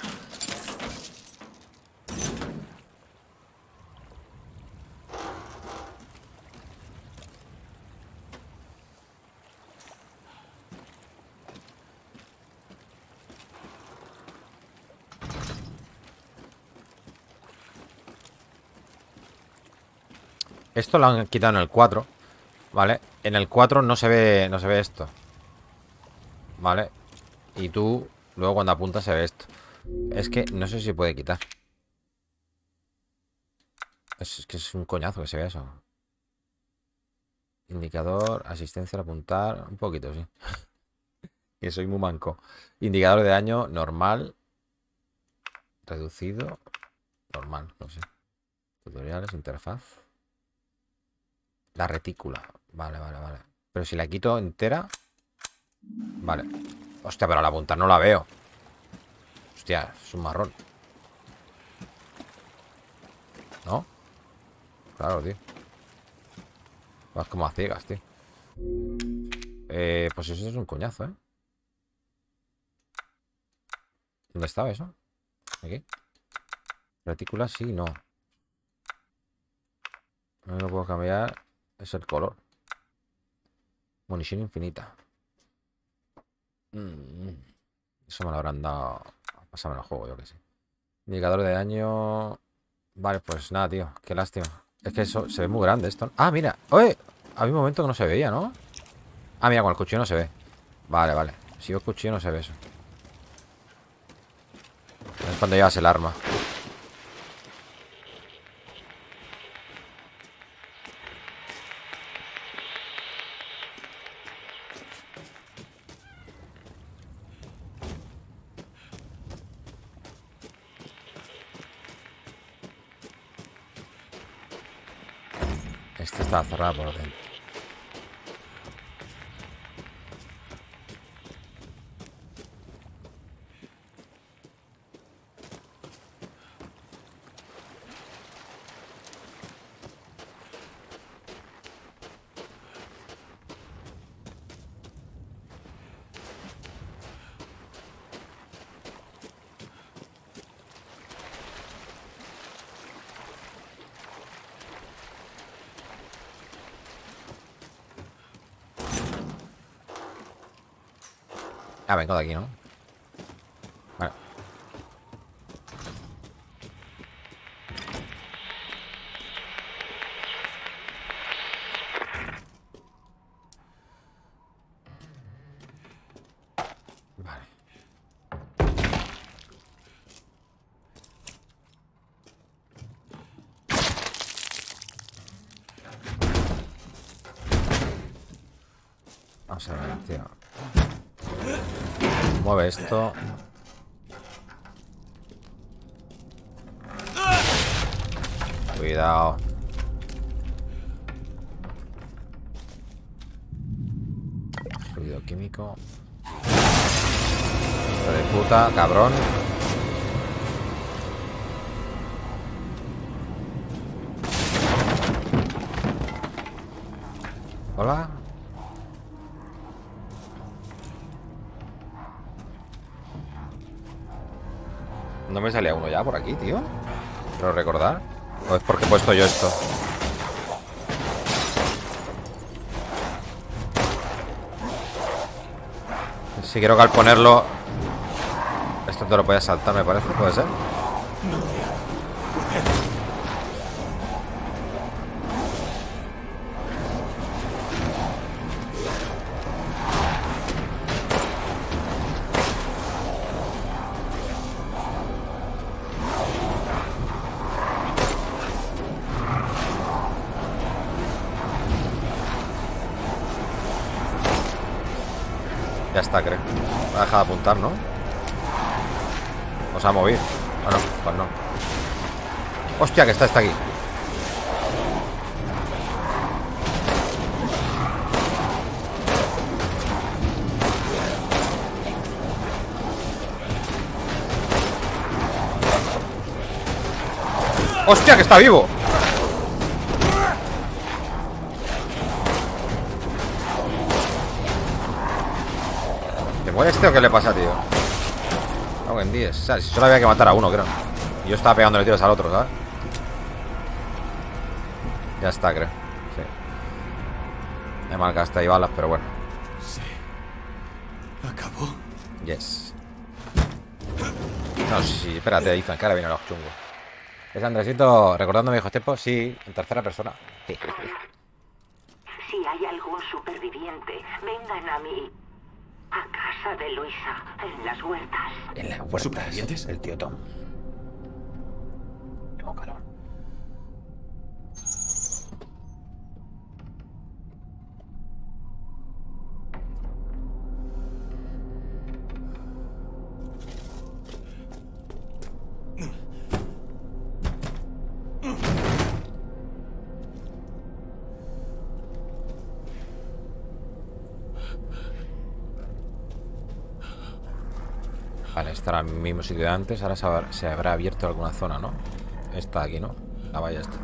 Esto lo han quitado en el 4, ¿vale? En el 4 no se ve esto. Vale. Y tú, luego cuando apuntas se ve esto. Es que no sé si se puede quitar. Es que es un coñazo que se vea eso. Indicador, asistencia al apuntar. Un poquito, sí. Que soy muy manco. Indicador de daño normal. Reducido. Normal, no sé. Tutoriales, interfaz. La retícula. Vale. Pero si la quito entera. Vale. Hostia, pero al apuntar no la veo. Hostia, es un marrón. ¿No? Claro, tío. Vas como a ciegas, tío. Pues eso es un coñazo, ¿eh? ¿Dónde estaba eso? ¿Aquí? Retícula sí, no. No lo puedo cambiar. Es el color. Munición infinita. Eso me lo habrán dado. Pásame el juego, yo que sé. Indicador de daño. Vale, pues nada, tío. Qué lástima. Es que eso se ve muy grande esto. Ah, mira. ¡Oye! Había un momento que no se veía, ¿no? Ah, mira, con el cuchillo no se ve. Vale. Si yo el cuchillo no se ve eso. Es cuando llevas el arma. Esta está cerrada por dentro. Ah, vengo de aquí, ¿no? Vale. Vale. Vamos a ver, tío. Mueve esto. Cuidado. Fluido químico. Hijo de puta, cabrón. Hola. No me salía uno ya por aquí, tío. Pero recordar. ¿O es porque he puesto yo esto? Si quiero que al ponerlo... Esto te lo puedes saltar, me parece. ¿Puede ser? Ya está, creo. Me ha dejado de apuntar, ¿no? O se ha movido. Bueno, pues no. Hostia, que está aquí. Hostia, que está vivo. ¿Muere este o qué le pasa, tío? Cago en 10. O sea, si solo había que matar a uno, creo. Y yo estaba pegándole tiros al otro, ¿sabes? Ya está, creo. Sí. Me malgasté ahí balas, pero bueno. Sí. ¿Acabó? Yes. No, sí, espérate, Ethan, que ahora vienen los chungos. ¿Es Andresito recordando viejos tiempos? Sí, en tercera persona. Sí. Si hay algún superviviente, vengan a mí. A casa. casa de Luisa, en las huertas. En la puerta. ¿Supervivientes? El tío Tom. Tengo calor. Vale, está en el mismo sitio de antes. Ahora se habrá abierto alguna zona, ¿no? Esta de aquí, ¿no? La valla esta.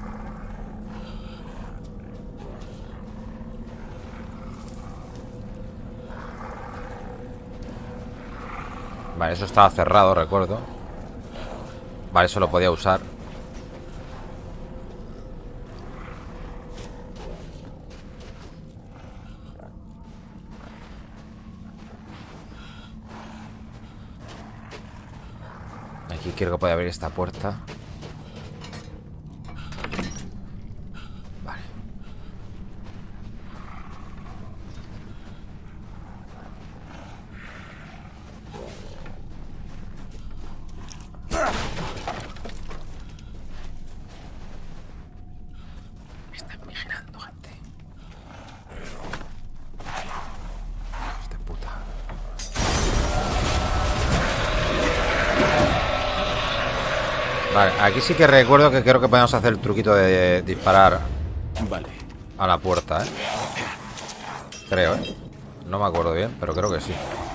Vale, eso estaba cerrado, recuerdo. Vale, eso lo podía usar. Aquí creo que puede abrir esta puerta. Vale. Me están vigilando, gente. Hijos de puta. Vale, aquí sí que recuerdo que creo que podemos hacer el truquito de disparar Vale. a la puerta, ¿eh? Creo, ¿eh? No me acuerdo bien, pero creo que sí.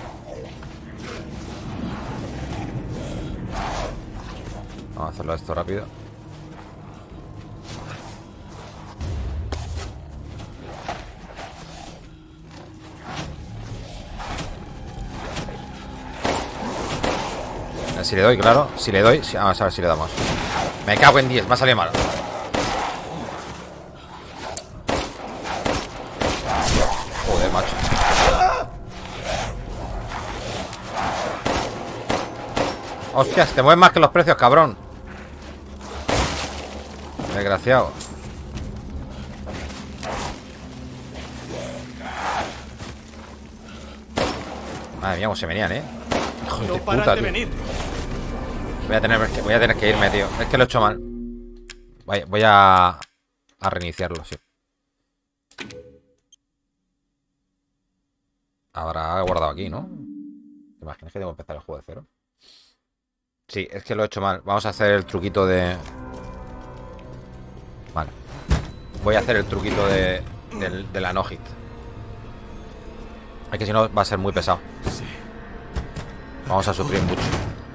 Vamos a hacerlo esto rápido. Si le doy, claro. Si le doy, vamos a ver si le damos. Me cago en 10, me ha salido mal. Joder, macho. Hostias, te mueves más que los precios, cabrón. Desgraciado. Madre mía, cómo se venían, Hijos No de paran puta, de tío. venir. Voy a tener que irme, tío. Es que lo he hecho mal. Voy a reiniciarlo, sí. Habrá guardado aquí, ¿no? ¿Te imaginas que tengo que empezar el juego de cero? Sí, es que lo he hecho mal. Vamos a hacer el truquito de... Vale. Voy a hacer el truquito de la no-hit. Es que si no va a ser muy pesado. Sí. Vamos a sufrir mucho.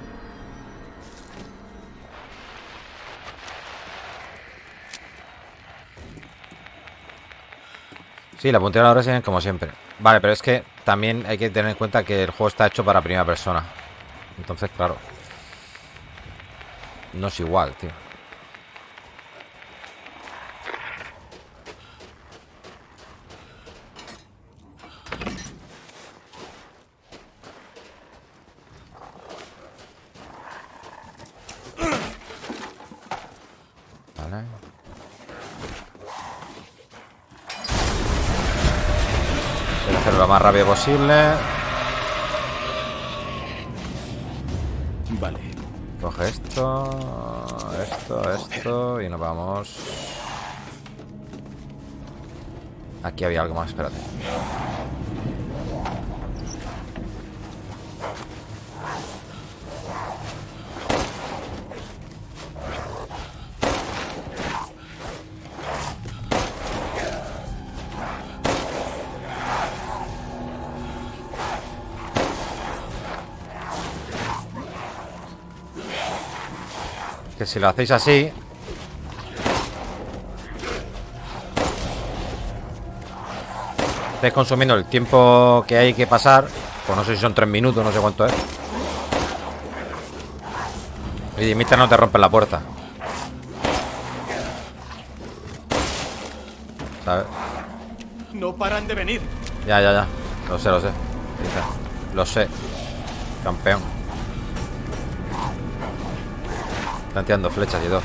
Sí, la puntera ahora siguen como siempre. Vale, pero es que también hay que tener en cuenta que el juego está hecho para primera persona. Entonces, claro, no es igual, tío. Vale. Voy a hacerlo lo más rápido posible. Vale. Coge esto y nos vamos. Aquí había algo más, espérate. Que si lo hacéis así, estáis consumiendo el tiempo que hay que pasar. Pues no sé si son 3 minutos, no sé cuánto es. Y mientras no te rompen la puerta, ¿sabes? No paran de venir. Ya. Lo sé. Lo sé. Campeón. Están tirando flechas y todo.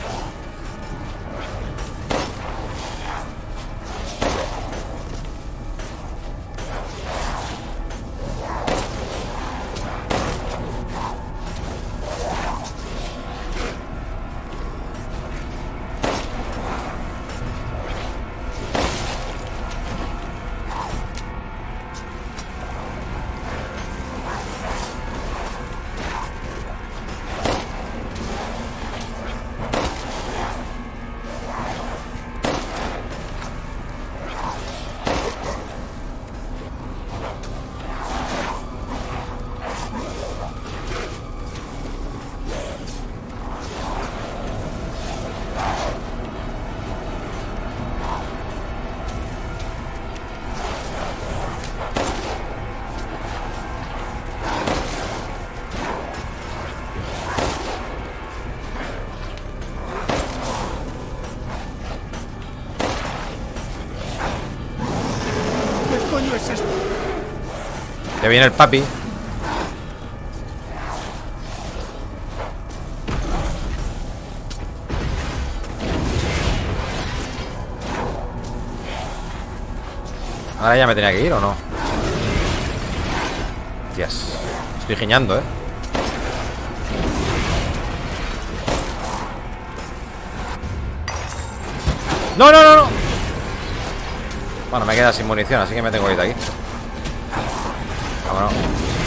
coño es esto? Que viene el papi. Ahora ya me tenía que ir, ¿o no? Dios. Estoy giñando, ¿eh? ¡No, no, no, no! Bueno, me queda sin munición, así que me tengo que ir de aquí. Vámonos.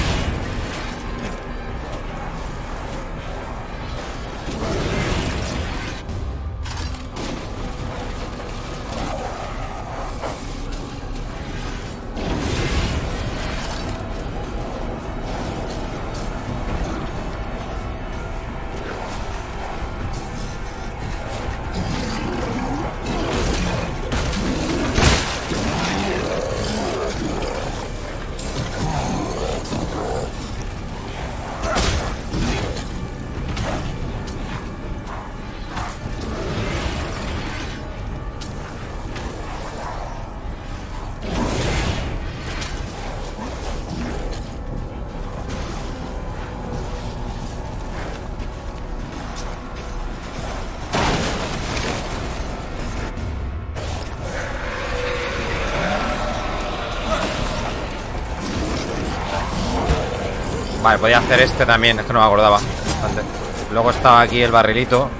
Vale, podía hacer este también, es que no me acordaba antes. Luego estaba aquí el barrilito.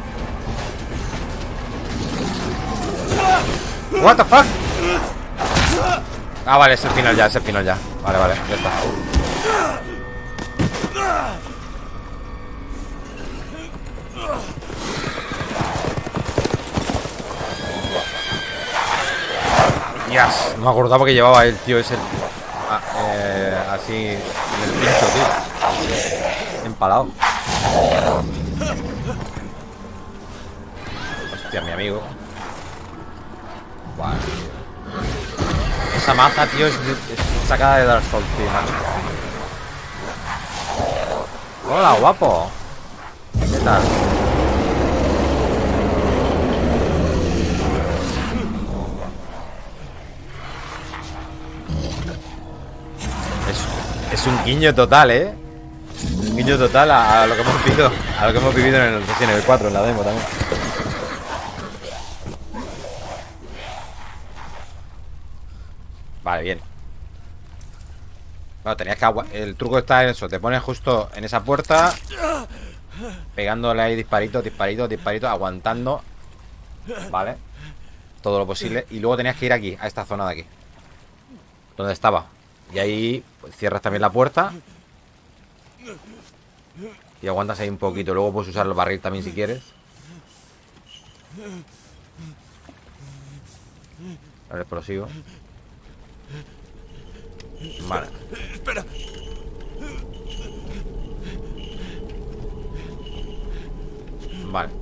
What the fuck. Ah, vale, es el final ya, es el final ya. Vale, vale, ya está. Yes, no me acordaba que llevaba el tío ese. Así en el pincho, tío. Empalado. Hostia, mi amigo. Vale. Esa maza, tío, es sacada de Dark Souls, tío, macho. Hola, guapo. ¿Qué tal? Es un guiño total, ¿eh? Un guiño total a lo que hemos vivido. A lo que hemos vivido en el Resident Evil 4, en la demo también. Vale, bien. Bueno, tenías que el truco está en eso. Te pones justo en esa puerta, pegándole ahí disparitos, disparitos, disparitos, aguantando. Vale. Todo lo posible. Y luego tenías que ir aquí, a esta zona de aquí, donde estaba. Y ahí pues, cierras también la puerta y aguantas ahí un poquito. Luego puedes usar el barril también si quieres. El explosivo. Vale. Espera. Vale.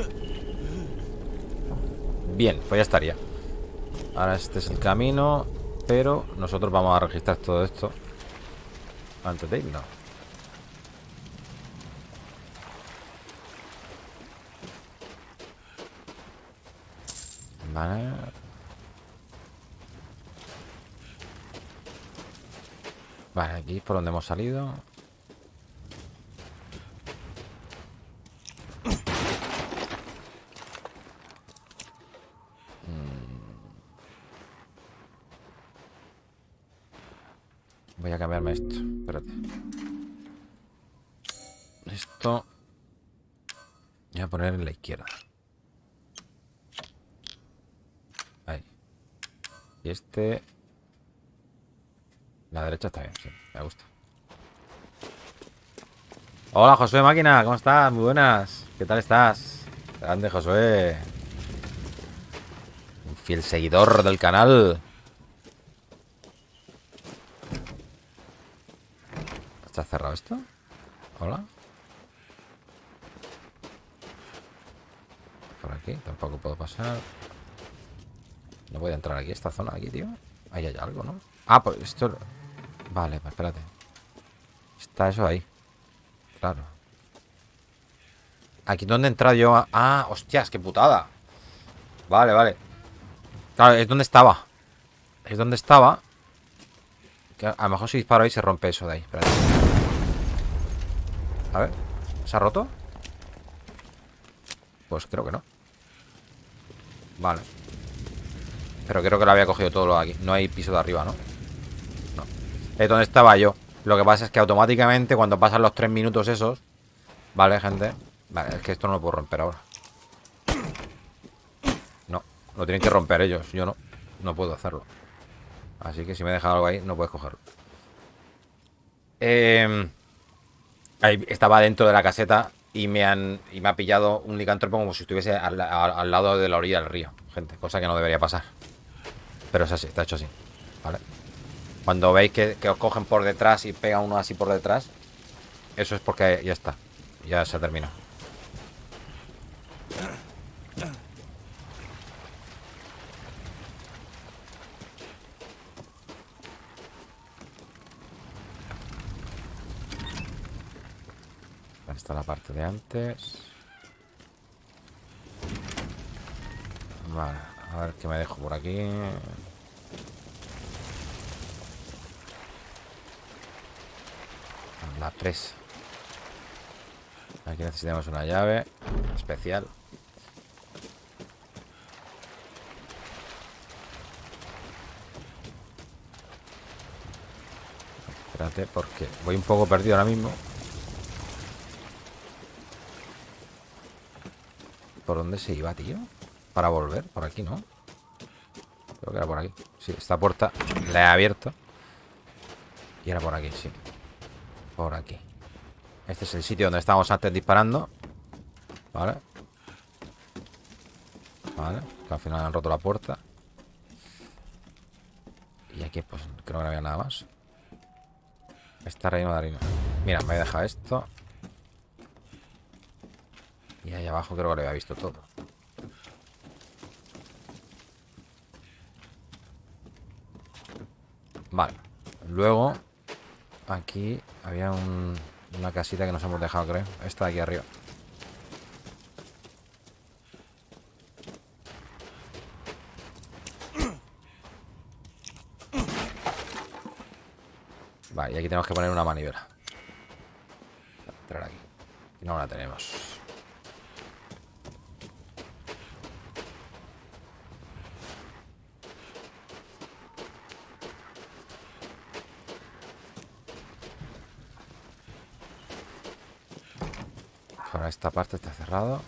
Bien, pues ya estaría. Ahora este es el camino. Pero nosotros vamos a registrar todo esto antes de irnos. Vale. Vale, aquí es por donde hemos salido. Voy a cambiarme esto. Espérate. Esto. Voy a poner en la izquierda. Ahí. Y este. La derecha está bien, sí. Me gusta. Hola, Josué Máquina. ¿Cómo estás? Muy buenas. ¿Qué tal estás? Grande, Josué. Un fiel seguidor del canal. ¿Está cerrado esto? Hola. Por aquí tampoco puedo pasar. No voy a entrar aquí, esta zona de aquí, tío. Ahí hay algo, ¿no? Ah, pues esto... Vale, pues espérate. Está eso ahí. Claro. Aquí donde he entrado yo... Ah, hostias, qué putada. Vale, vale. Claro, es donde estaba. Es donde estaba. Que a lo mejor si disparo ahí se rompe eso de ahí. Espérate. A ver. ¿Se ha roto? Pues creo que no. Vale. Pero creo que lo había cogido todo lo de aquí. No hay piso de arriba, ¿no? No. Es donde estaba yo. Lo que pasa es que automáticamente cuando pasan los 3 minutos esos... Vale, gente. Vale, es que esto no lo puedo romper ahora. No. Lo tienen que romper ellos. Yo no. No puedo hacerlo. Así que si me he dejado algo ahí, no puedes cogerlo. Ahí estaba dentro de la caseta y me ha pillado un licántropo como si estuviese al lado de la orilla del río, gente. Cosa que no debería pasar. Pero es así, está hecho así. ¿Vale? Cuando veis que os cogen por detrás y pega uno así por detrás, eso es porque ya está. Ya se ha terminado. Esta es la parte de antes. Vale, a ver qué me dejo por aquí. La presa. Aquí necesitamos una llave especial. Espérate, porque voy un poco perdido ahora mismo. ¿Por dónde se iba, tío? Para volver, por aquí, ¿no? Creo que era por aquí. Sí, esta puerta la he abierto. Y era por aquí, sí. Por aquí. Este es el sitio donde estábamos antes disparando. Vale. Vale, que al final han roto la puerta. Y aquí pues creo que no había nada más. Está relleno de harina. Mira, me he dejado esto. Y ahí abajo creo que lo había visto todo. Vale. Luego aquí había una casita que nos hemos dejado, creo. Esta de aquí arriba. Vale, y aquí tenemos que poner una manivela. Entrar aquí. Y no la tenemos. Ahora esta parte está cerrado.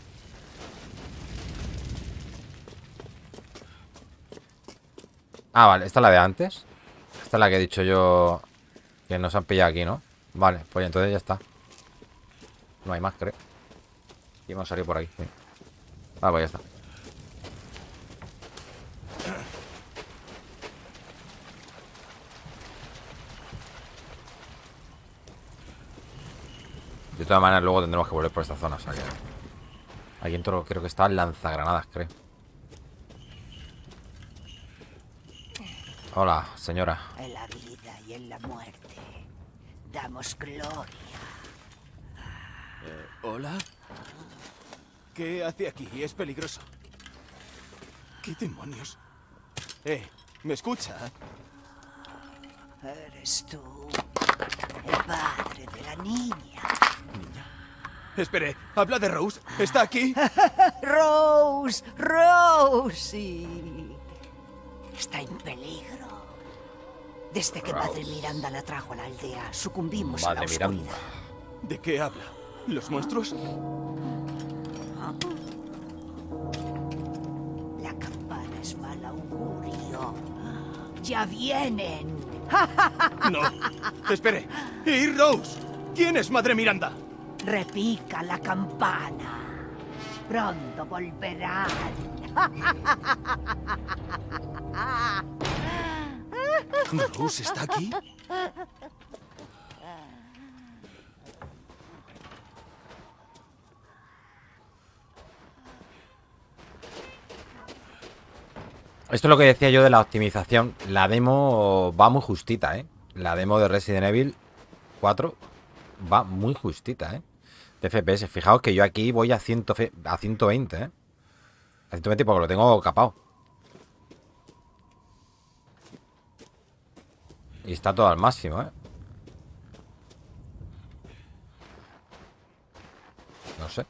Ah, vale, esta es la de antes. Esta es la que he dicho yo que nos han pillado aquí, ¿no? Vale, pues entonces ya está. No hay más, creo. Y hemos salido por aquí, sí. Vale, pues ya está. De todas maneras, luego tendremos que volver por esta zona. O sea que... Aquí dentro creo que está lanzagranadas, creo. Hola, señora. En la vida y en la muerte damos gloria. ¿Hola? ¿Qué hace aquí? Es peligroso. ¿Qué demonios? ¿Me escucha? Eres tú, el padre de la niña. Espere, ¿habla de Rose? ¿Está aquí? Rose, sí. Está en peligro. Desde que Madre Miranda la trajo a la aldea, sucumbimos a la Madre oscuridad. Miranda. ¿De qué habla? ¿Los monstruos? La campana es mal augurio. ¡Ya vienen! No. Espere. ¿Y Rose? ¿Quién es Madre Miranda? Repica la campana. Pronto volverán. ¿Rose está aquí? Esto es lo que decía yo de la optimización. La demo va muy justita, ¿eh? La demo de Resident Evil 4 va muy justita, ¿eh? De FPS. Fijaos que yo aquí voy a 120, ¿eh? A 120 porque lo tengo capado. Y está todo al máximo, ¿eh? No sé.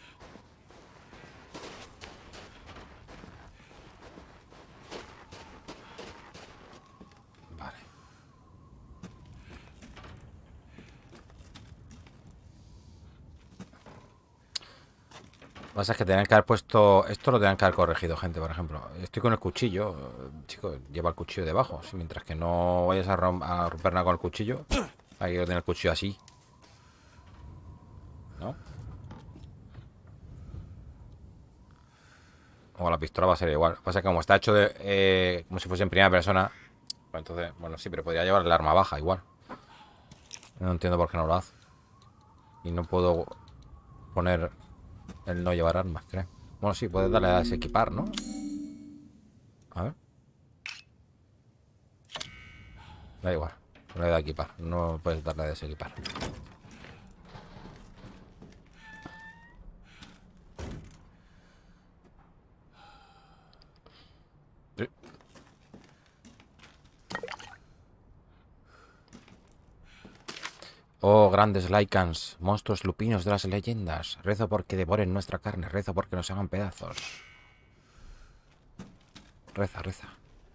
Vale. Lo que pasa es que tenían que haber puesto... Esto lo tenían que haber corregido, gente, por ejemplo. Estoy con el cuchillo. Chico, lleva el cuchillo debajo. ¿Sí? Mientras que no vayas a romper nada con el cuchillo. Hay que tener el cuchillo así. ¿No? O la pistola va a ser igual. Lo que pasa es que como está hecho de... como si fuese en primera persona... Pues entonces, bueno, sí, pero podría llevar el arma baja igual. No entiendo por qué no lo hace. Y no puedo poner el no llevar armas, creo. Bueno, sí, puedes darle a desequipar, ¿no? A ver. Da igual. No le da a equipar. No puedes darle a desequipar. Sí. Oh, grandes Lycans, monstruos lupinos de las leyendas. Rezo porque devoren nuestra carne, rezo porque nos hagan pedazos. Reza, reza.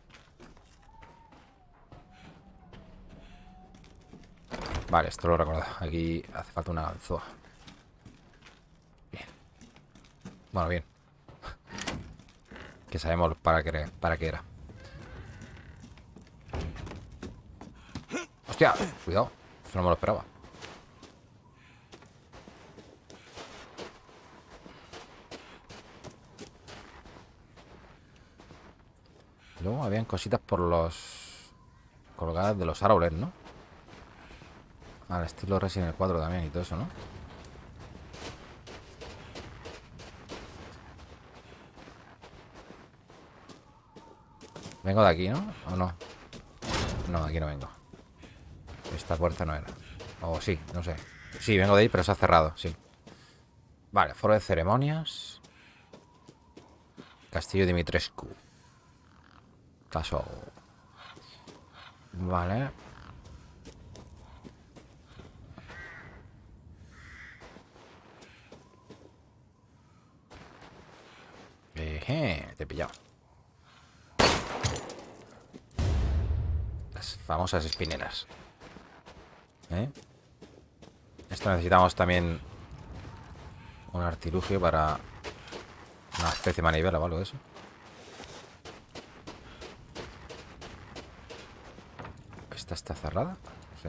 Vale, esto lo he recordado. Aquí hace falta una ganzúa. Bien. Bueno, bien. Que sabemos para qué era. ¡Hostia! Cuidado. Eso no me lo esperaba. Luego habían cositas por los... colgadas de los árboles, ¿no? Al estilo Resident Evil 4 también y todo eso, ¿no? Vengo de aquí, ¿no? ¿O no? No, de aquí no vengo. Esta puerta no era. O sí, no sé. Sí, vengo de ahí, pero se ha cerrado, sí. Vale, foro de ceremonias. Castillo Dimitrescu. Caso. Vale. Te he pillado. Las famosas espineras. Esto necesitamos también un artilugio para una especie de manivela o algo de eso. ¿Esta está cerrada? Sí.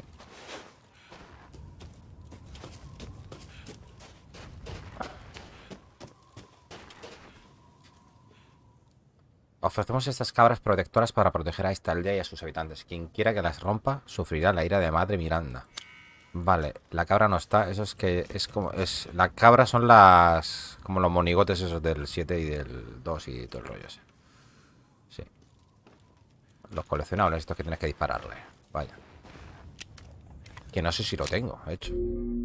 Ofrecemos estas cabras protectoras para proteger a esta aldea y a sus habitantes. Quien quiera que las rompa sufrirá la ira de Madre Miranda. Vale, la cabra no está. Eso es que es como... la cabra son las... como los monigotes esos del 7 y del 2 y todo el rollo ese. Sí. Los coleccionables, estos que tienes que dispararle. Vaya. Que no sé si lo tengo, de hecho.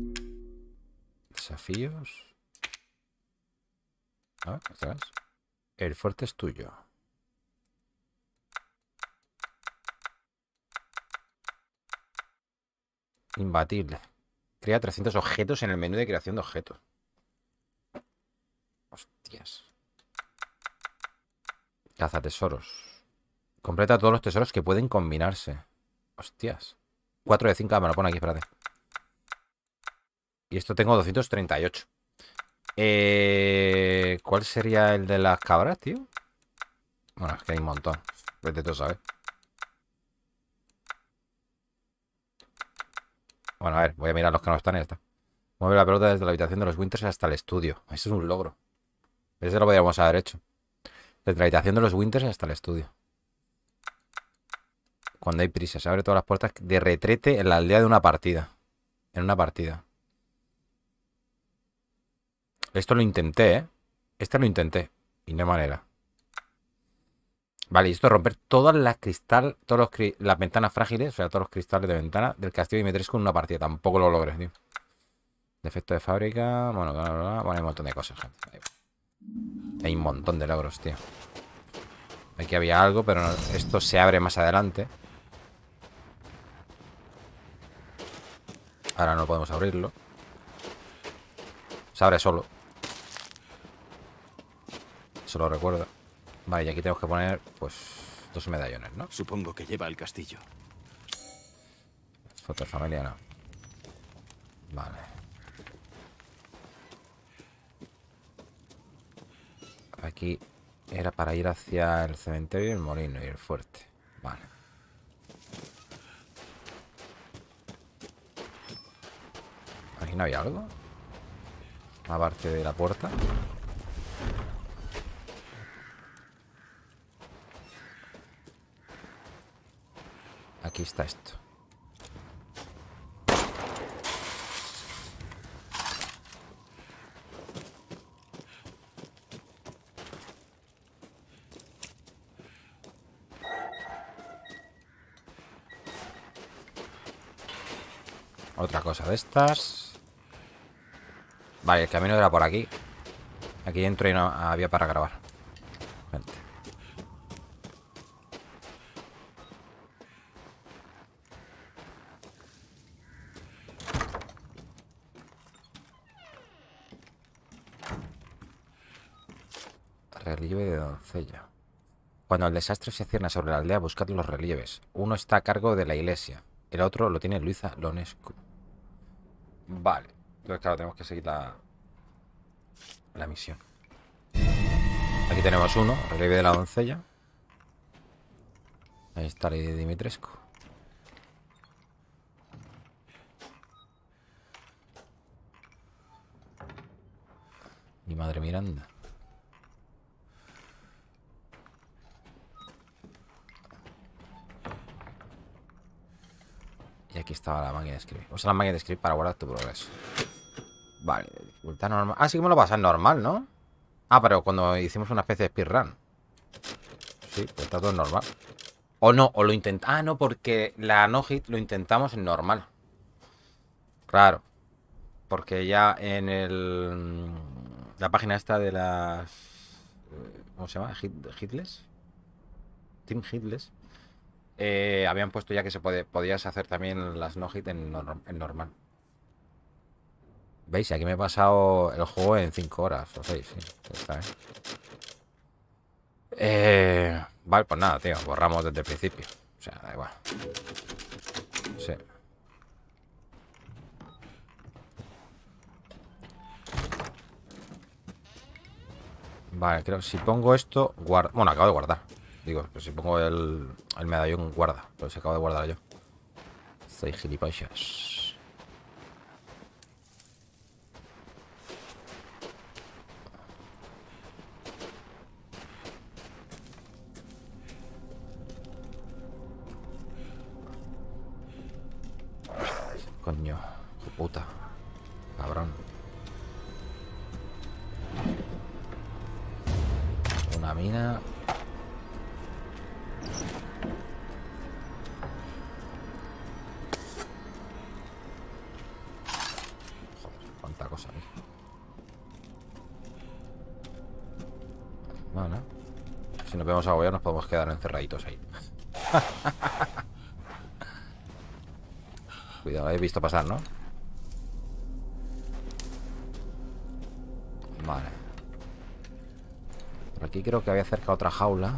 Desafíos. A ver, ¿esta es? El fuerte es tuyo. Imbatible. Crea 300 objetos en el menú de creación de objetos. Hostias. Caza tesoros. Completa todos los tesoros que pueden combinarse. Hostias. 4 de 5. Me lo pone aquí, espérate. Y esto tengo 238. ¿Cuál sería el de las cabras, tío? Bueno, es que hay un montón. Vete tú, ¿sabes? Bueno, a ver, voy a mirar los que no están y ya está. Mueve la pelota desde la habitación de los Winters hasta el estudio. Eso es un logro. Ese lo podríamos haber hecho. Desde la habitación de los Winters hasta el estudio. Cuando hay prisa, se abren todas las puertas de retrete en la aldea de una partida. En una partida. Esto lo intenté, ¿eh? Este lo intenté. Y no hay manera. Vale, y esto es romper todas las las ventanas frágiles, o sea, todos los cristales de ventana del castillo Dimitrescu en una partida. Tampoco lo logré, tío. Defecto de fábrica. Bueno, bla, bla, bla. Bueno, hay un montón de cosas, gente. Hay un montón de logros, tío. Aquí había algo, pero no, esto se abre más adelante. Ahora no podemos abrirlo. Se abre solo. Eso lo recuerdo. Vale, y aquí tenemos que poner, pues, 2 medallones, ¿no? Supongo que lleva al castillo. Foto de familia, no. Vale. Aquí era para ir hacia el cementerio y el molino y el fuerte. Vale. ¿Aquí no había algo? Aparte de la puerta. Aquí está esto. Otra cosa de estas. Vale, el camino era por aquí. Aquí entro y no había para grabar. Vente. Relieve de doncella. Cuando el desastre se cierne sobre la aldea, buscad los relieves. Uno está a cargo de la iglesia. El otro lo tiene Luisa Lonescu. Vale. Entonces, claro, tenemos que seguir la misión. Aquí tenemos uno, relieve de la doncella. Ahí está Lady Dimitrescu. Y Madre Miranda. Y aquí estaba la máquina de escribir. Usa la máquina de escribir para guardar tu progreso. Vale, dificultad normal. Ah, sí que me lo pasa en normal, ¿no? Ah, pero cuando hicimos una especie de speedrun. Sí, pues está todo normal. O no, o lo intentamos. Ah, no, porque la no-hit lo intentamos en normal. Claro. Porque ya en la página esta de las... ¿Cómo se llama? ¿Hitless? Team Hitless. Habían puesto ya que podías hacer también las no-hit en normal. ¿Veis? Aquí me he pasado el juego en 5 horas o 6, sí. Está bien. Vale, pues nada, tío. Borramos desde el principio. O sea, da igual. Sí. Vale, creo que si pongo esto, guarda. Bueno, acabo de guardar. Digo, pues si pongo el medallón, guarda. Pues acabo de guardar yo. Soy gilipollas. Coño, hijo de puta. Cabrón. Una mina. Joder, cuánta cosa aquí. Bueno, si nos vemos a agobiar nos podemos quedar encerraditos ahí. Cuidado, lo habéis visto pasar, ¿no? Vale. Por aquí creo que había cerca otra jaula.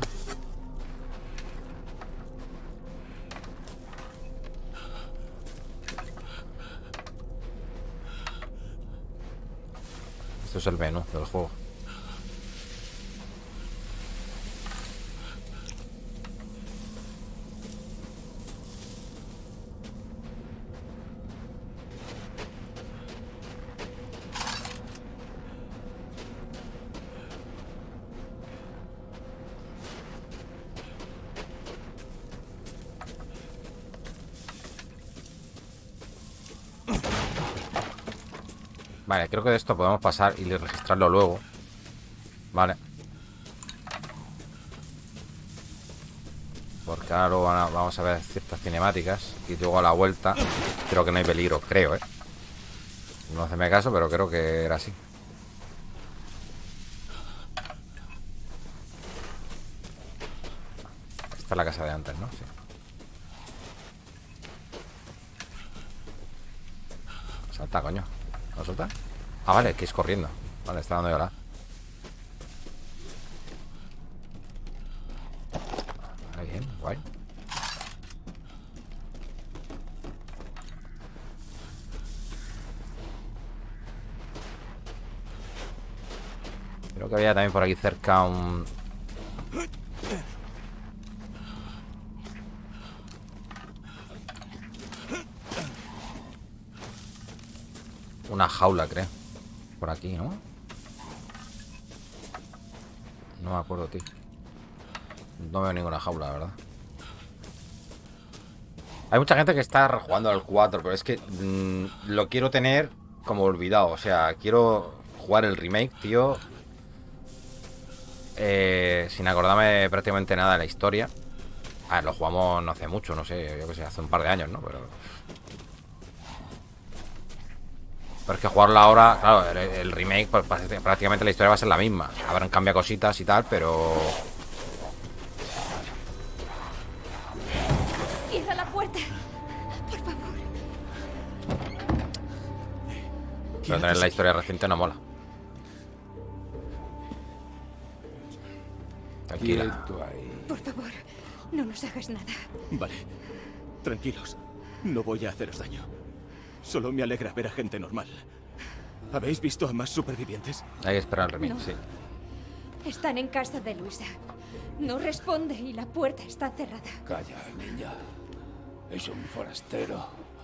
Esto es el menú del juego. Vale, creo que de esto podemos pasar y registrarlo luego. Vale. Porque ahora luego vamos a ver ciertas cinemáticas. Y luego a la vuelta creo que no hay peligro, creo, ¿eh? No haceme caso, pero creo que era así. Esta es la casa de antes, ¿no? Sí. Salta, coño. ¿No salta? Ah, vale, que es corriendo. Vale, está dando yo la. Vale, bien, guay. Creo que había también por aquí cerca un... Una jaula, creo. Por aquí, ¿no? No me acuerdo, tío. No veo ninguna jaula, la verdad. Hay mucha gente que está jugando al 4, pero es que lo quiero tener como olvidado. O sea, quiero jugar el remake, tío. Sin acordarme prácticamente nada de la historia. A ver, lo jugamos no hace mucho, no sé, yo qué sé, hace un par de años, ¿no? Pero es que jugarlo ahora, claro, el remake, pues prácticamente la historia va a ser la misma. Habrán cambiado cositas y tal, pero... Cierra la puerta, por favor. Pero tener la historia reciente no mola. Tranquila. Quieto ahí. Por favor, no nos hagas nada. Vale. Tranquilos. No voy a haceros daño. Solo me alegra ver a gente normal. ¿Habéis visto a más supervivientes? Hay que esperar el remake, No. sí. Están en casa de Luisa. No responde y la puerta está cerrada. Calla, niña. Es un forastero.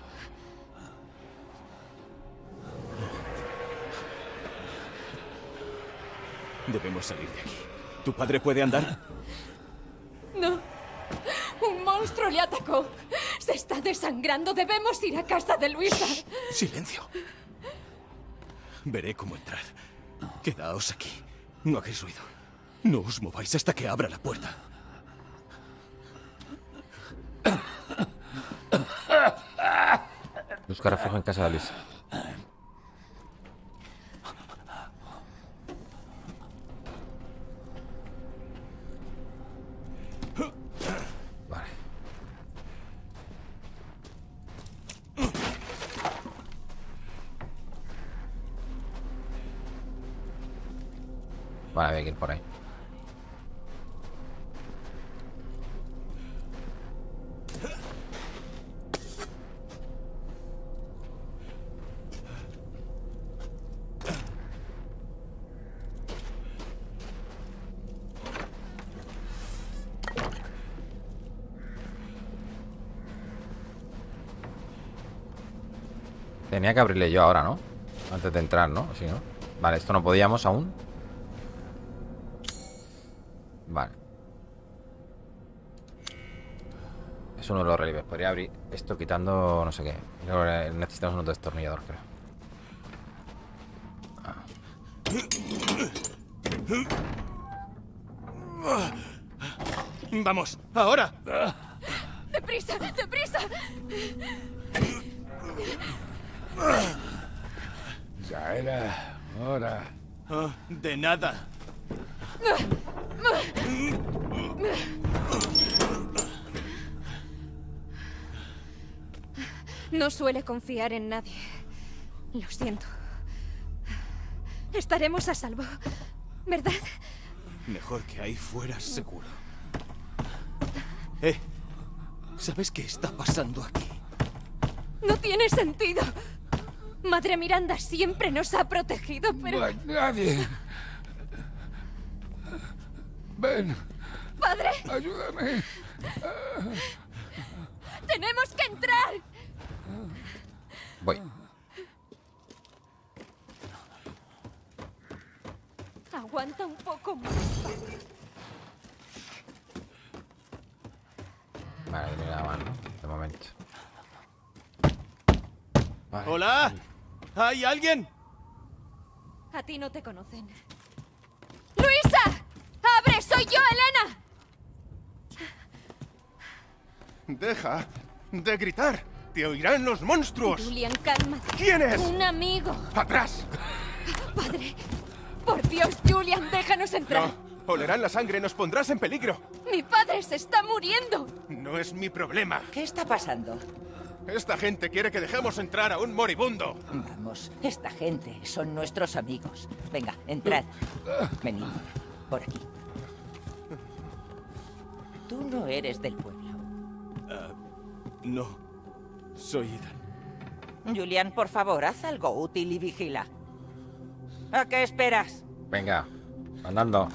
Debemos salir de aquí. ¿Tu padre puede andar? No. Un monstruo le atacó. Se está desangrando. Debemos ir a casa de Luisa. Silencio. Veré cómo entrar. Quedaos aquí. No hagáis ruido. No os mováis hasta que abra la puerta. Busca refugio en casa de Luisa. Vale. Vale, había que ir por ahí. Tenía que abrirle yo ahora, ¿no? Antes de entrar, ¿no? Sí, ¿no? Vale, esto no podíamos aún. Vale. Es uno de los relieves. Podría abrir esto quitando no sé qué. Creo que necesitamos un destornillador, creo. ¡Vamos! ¡Ahora! ¡Deprisa! ¡Deprisa! Ya era hora. Oh, de nada. No suele confiar en nadie. Lo siento. Estaremos a salvo, ¿verdad? Mejor que ahí fuera seguro. ¿Sabes qué está pasando aquí? No tiene sentido. Madre Miranda siempre nos ha protegido, pero... No hay nadie. Ven, ¡Padre! ayúdame. ¡Tenemos que entrar! Voy. Aguanta un poco más. Vale, mira, van, ¿no? De momento. Vale. ¡Hola! ¿Hay alguien? A ti no te conocen. ¡Luisa! ¡Abre! ¡Soy yo, Elena! Deja de gritar. Te oirán los monstruos. Julian, cálmate. ¿Quién es? Un amigo. ¡Atrás! Padre, por Dios, Julian, déjanos entrar. No. Olerán la sangre. Nos pondrás en peligro. Mi padre se está muriendo. No es mi problema. ¿Qué está pasando? Esta gente quiere que dejemos entrar a un moribundo. Vamos, esta gente son nuestros amigos. Venga, entrad. Venid, por aquí. Tú no eres del pueblo. No. Soy Ethan. Julian, por favor, haz algo útil y vigila. ¿A qué esperas? Venga, andando.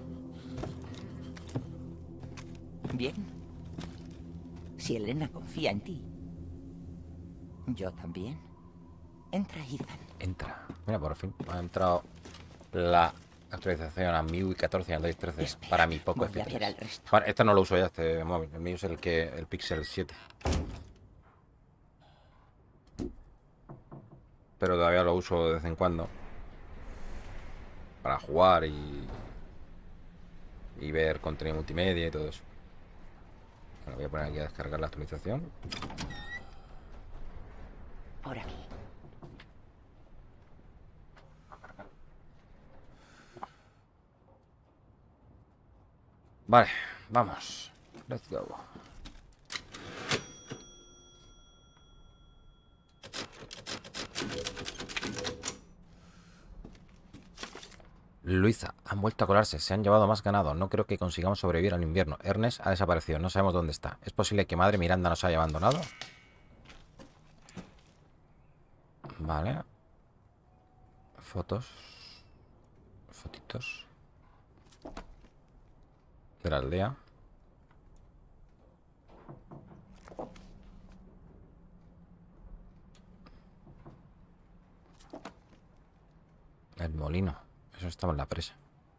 Bien. Si Elena confía en ti, yo también. Entra, Ethan. Entra. Mira, por fin ha entrado la actualización a MIUI 14 y Android 13 Espera, para mi poco voy a ver al F3. resto. Bueno, esto no lo uso ya, este móvil. El mío es el Pixel 7. Pero todavía lo uso de vez en cuando para jugar y ver contenido multimedia y todo eso. Bueno, voy a poner aquí a descargar la actualización. Por aquí. Vale, vamos. Let's go. Luisa, han vuelto a colarse, se han llevado más ganado. No creo que consigamos sobrevivir al invierno. Ernest ha desaparecido, no sabemos dónde está. ¿Es posible que Madre Miranda nos haya abandonado? Vale. Fotos. Fotitos. De la aldea. El molino. Eso estaba en la presa.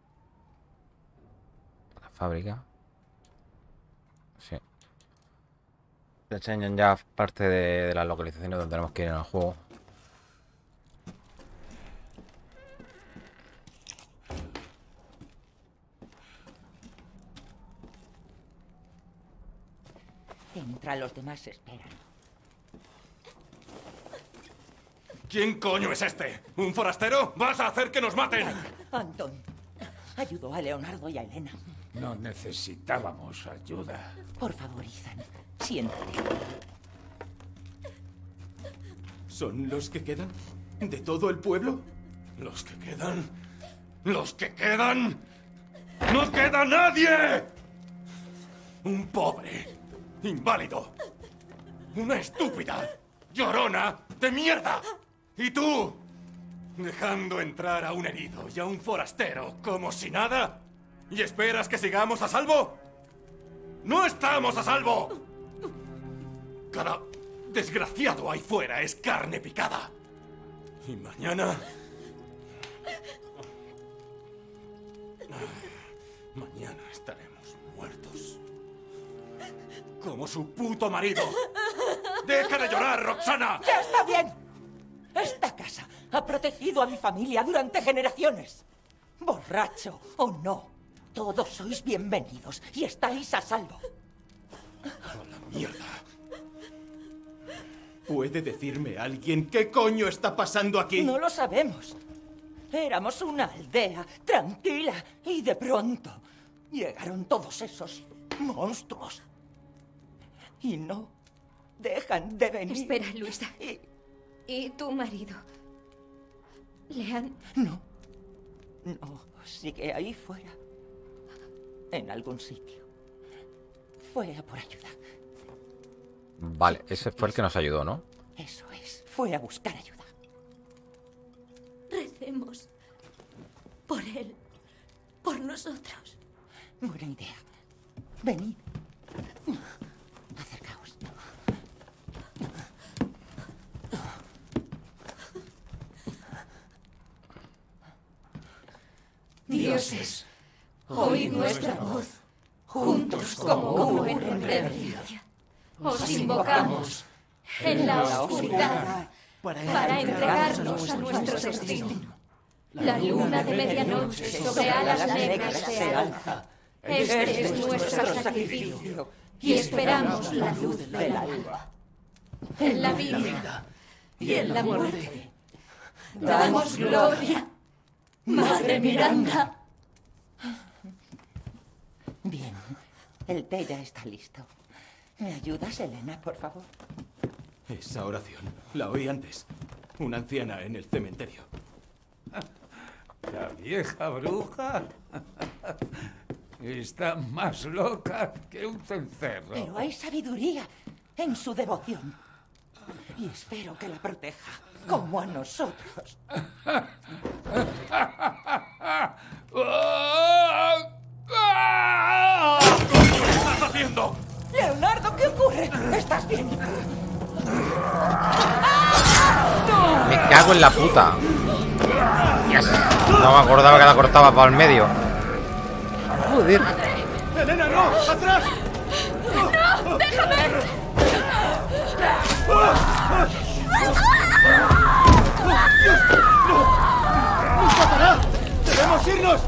La fábrica. Sí. Te enseñan ya parte de las localizaciones donde tenemos que ir en el juego. Entra, los demás esperan. ¿Quién coño es este? ¿Un forastero? ¿Vas a hacer que nos maten? Anton ayudó a Leonardo y a Elena. No necesitábamos ayuda. Por favor, Ethan, siéntate. ¿Son los que quedan? ¿De todo el pueblo? ¿Los que quedan? ¿Los que quedan? ¡No queda nadie! Un pobre, inválido, una estúpida, llorona de mierda. ¿Y tú? Dejando entrar a un herido y a un forastero como si nada. ¿Y esperas que sigamos a salvo? ¡No estamos a salvo! Cada desgraciado ahí fuera es carne picada. Y mañana... Mañana estaremos muertos. Como su puto marido. ¡Deja de llorar, Roxana! ¡Ya está bien! Esta casa ha protegido a mi familia durante generaciones. Borracho o no, todos sois bienvenidos y estáis a salvo. ¡A la mierda! ¿Puede decirme alguien qué coño está pasando aquí? No lo sabemos. Éramos una aldea tranquila y de pronto llegaron todos esos monstruos. Y no dejan de venir. Espera, Luisa. ¿Y tu marido? ¿Le han...? No. No, sigue ahí fuera. En algún sitio. Fue a por ayuda. Vale, ese fue el que nos ayudó, ¿no? Eso es. Fue a buscar ayuda. Recemos por él, por nosotros. Buena idea. Venid. Acercaos. Dioses, oíd nuestra voz, juntos como uno en reverencia. Os invocamos en la oscuridad para entregarnos a nuestro destino. La luna de medianoche sobre alas negras se alza. Este es nuestro sacrificio y esperamos la luz del alba. En la vida y en la muerte damos gloria. Madre Miranda. Bien, el té ya está listo. ¿Me ayudas, Elena, por favor? Esa oración la oí antes. Una anciana en el cementerio. La vieja bruja está más loca que un cencerro. Pero hay sabiduría en su devoción. Y espero que la proteja, como a nosotros. ¿Qué estás haciendo? Leonardo, ¿qué ocurre? ¿Estás bien? Me cago en la puta. Yes. No me acordaba que la cortaba para el medio. Joder. ¡Elena, no! ¡Atrás! ¡No! ¡Déjame! ¡Nos matará! ¡Debemos irnos!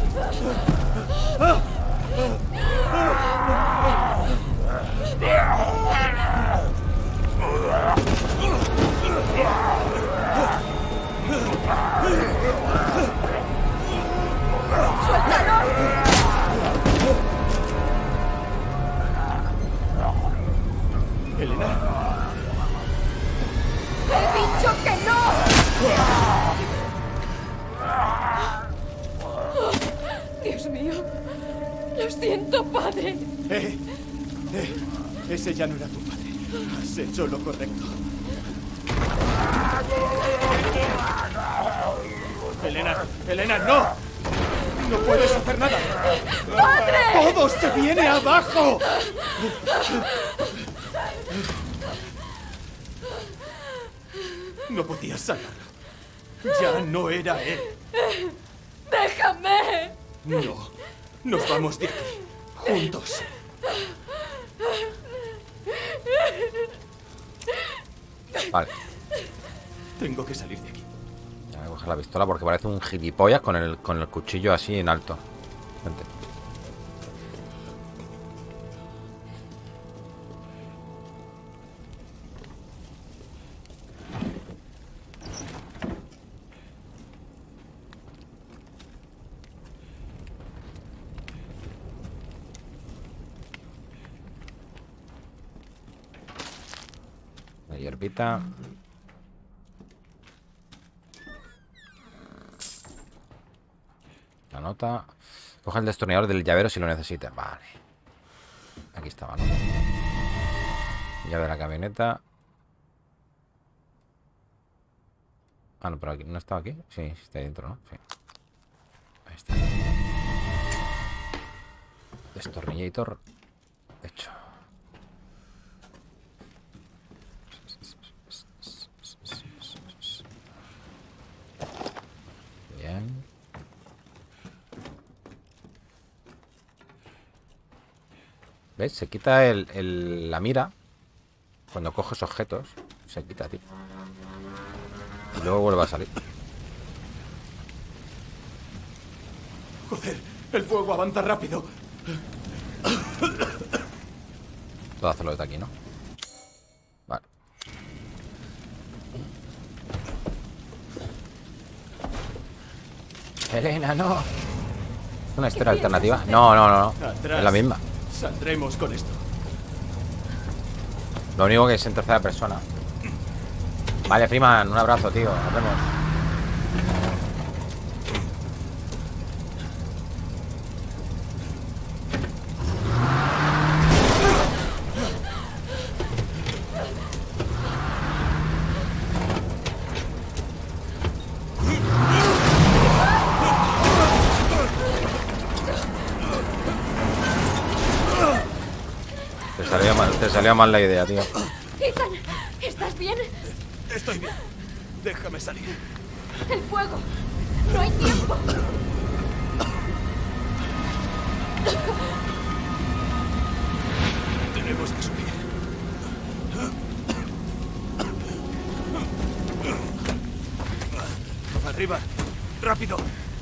¿Elena? ¡He dicho que no! Dios mío. Lo siento, padre. Ese ya no era tu padre. Has hecho lo correcto. Elena, no. No puedes hacer nada. ¡Padre! ¡Todo se viene abajo! No podías salvarlo. Ya no era él. ¡Déjame! No. Nos vamos de aquí. Juntos. Vale. Tengo que salir de aquí. Ya voy a coger la pistola porque parece un gilipollas con el cuchillo así en alto. Vente. La hierbita. La nota. Coge el destornillador del llavero si lo necesitas. Vale. Aquí estaba, ¿no? Llave de la camioneta. Ah, no, pero aquí. ¿No estaba aquí? Sí, está ahí dentro, ¿no? Sí. Ahí está. Destornillator. Hecho. Bien. ¿Ves? Se quita la mira cuando coges objetos. Se quita, tío. Y luego vuelve a salir. Joder, el fuego avanza rápido. Puedo hacerlo desde aquí, ¿no? Vale. Elena, no. ¿Es una historia alternativa? No. Atrás. Es la misma. Saldremos con esto. Lo único que es en tercera persona. Vale, Freeman, un abrazo, tío. Nos vemos. Te salió mal la idea, tío. Ethan, ¿estás bien? Estoy bien. Déjame salir. El fuego. No hay tiempo. Tenemos que subir. Arriba. Rápido.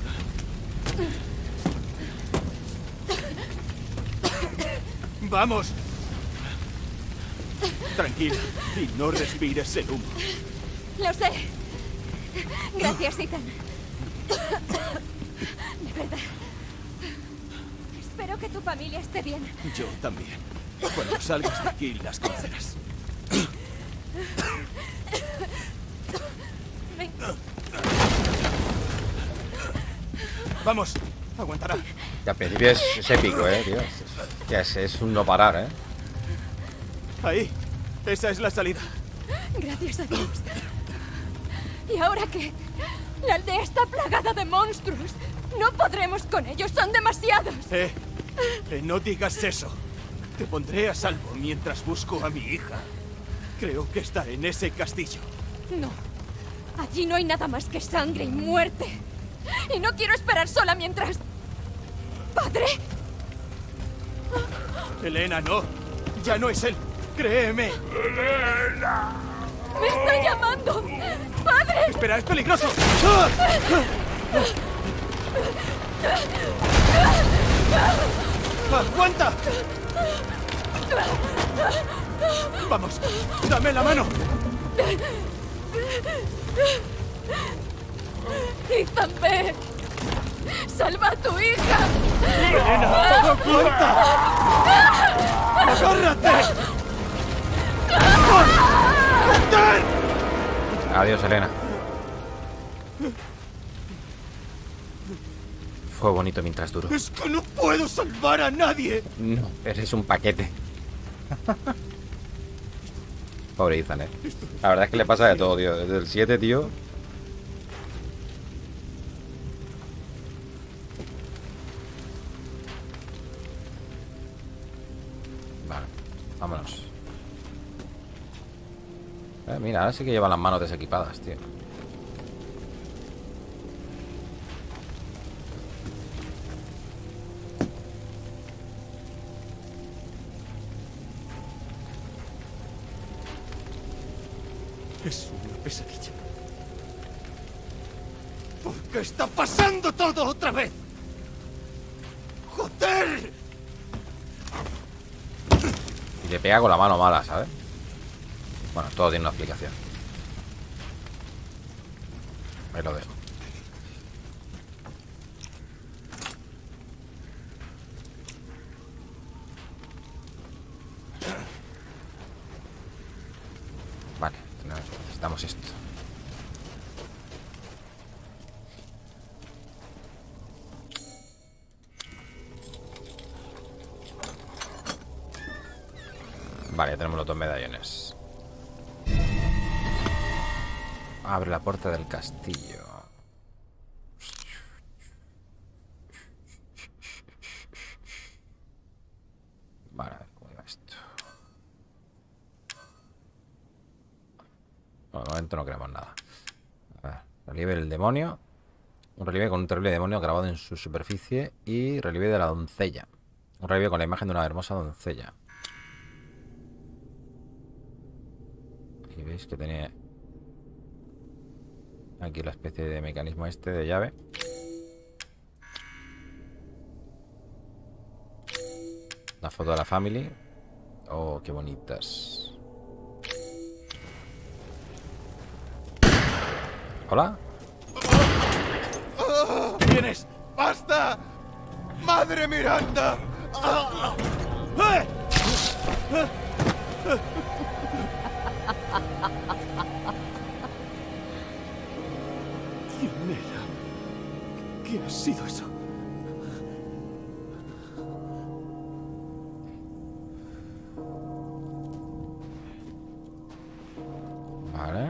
Vamos. Tranquila y no respires el humo. Lo sé. Gracias, Ethan. De verdad. Espero que tu familia esté bien. Yo también. Cuando salgas de aquí las conocerás. Vamos, aguantará. Que al principio es épico, tío. Es un no parar, Ahí, esa es la salida. Gracias a Dios. ¿Y ahora qué? La aldea está plagada de monstruos. No podremos con ellos, son demasiados. No digas eso. Te pondré a salvo mientras busco a mi hija. Creo que está en ese castillo. No. Allí no hay nada más que sangre y muerte. Y no quiero esperar sola mientras... ¿Padre? Elena, no. Ya no es él. Créeme. ¡Elena! ¡Me está llamando! ¡Padre! ¡Espera, es peligroso! ¡Aguanta! Vamos, dame la mano. Ethan, ve. ¡Salva a tu hija! ¡Elena! ¡Aguanta! ¡Agárrate! ¡Joder! Adiós, Elena. Fue bonito mientras duró. ¡Es que no puedo salvar a nadie! No, eres un paquete. Pobre Ethan, La verdad es que le pasa de todo, tío. Desde el 7, tío. Vale, vámonos. Mira, ahora sí que llevan las manos desequipadas, tío. Es una pesadilla. ¿Por qué está pasando todo otra vez? ¡Joder! Y le pega con la mano mala, ¿sabes? Bueno, todo tiene una explicación. Ahí lo dejo. Vale, necesitamos esto. Vale, ya tenemos los 2 medallones. Abre la puerta del castillo. Vale, a ver cómo iba esto. Bueno, de momento no queremos nada. A ver, relieve del demonio. Un relieve con un terrible demonio grabado en su superficie. Y relieve de la doncella. Un relieve con la imagen de una hermosa doncella. Y veis que tiene aquí la especie de mecanismo este de llave. La foto de la family. Oh, qué bonitas. Hola. ¿Tienes? ¡Basta! ¡Madre Miranda! ¿Quién era? ¿Qué ha sido eso? Vale.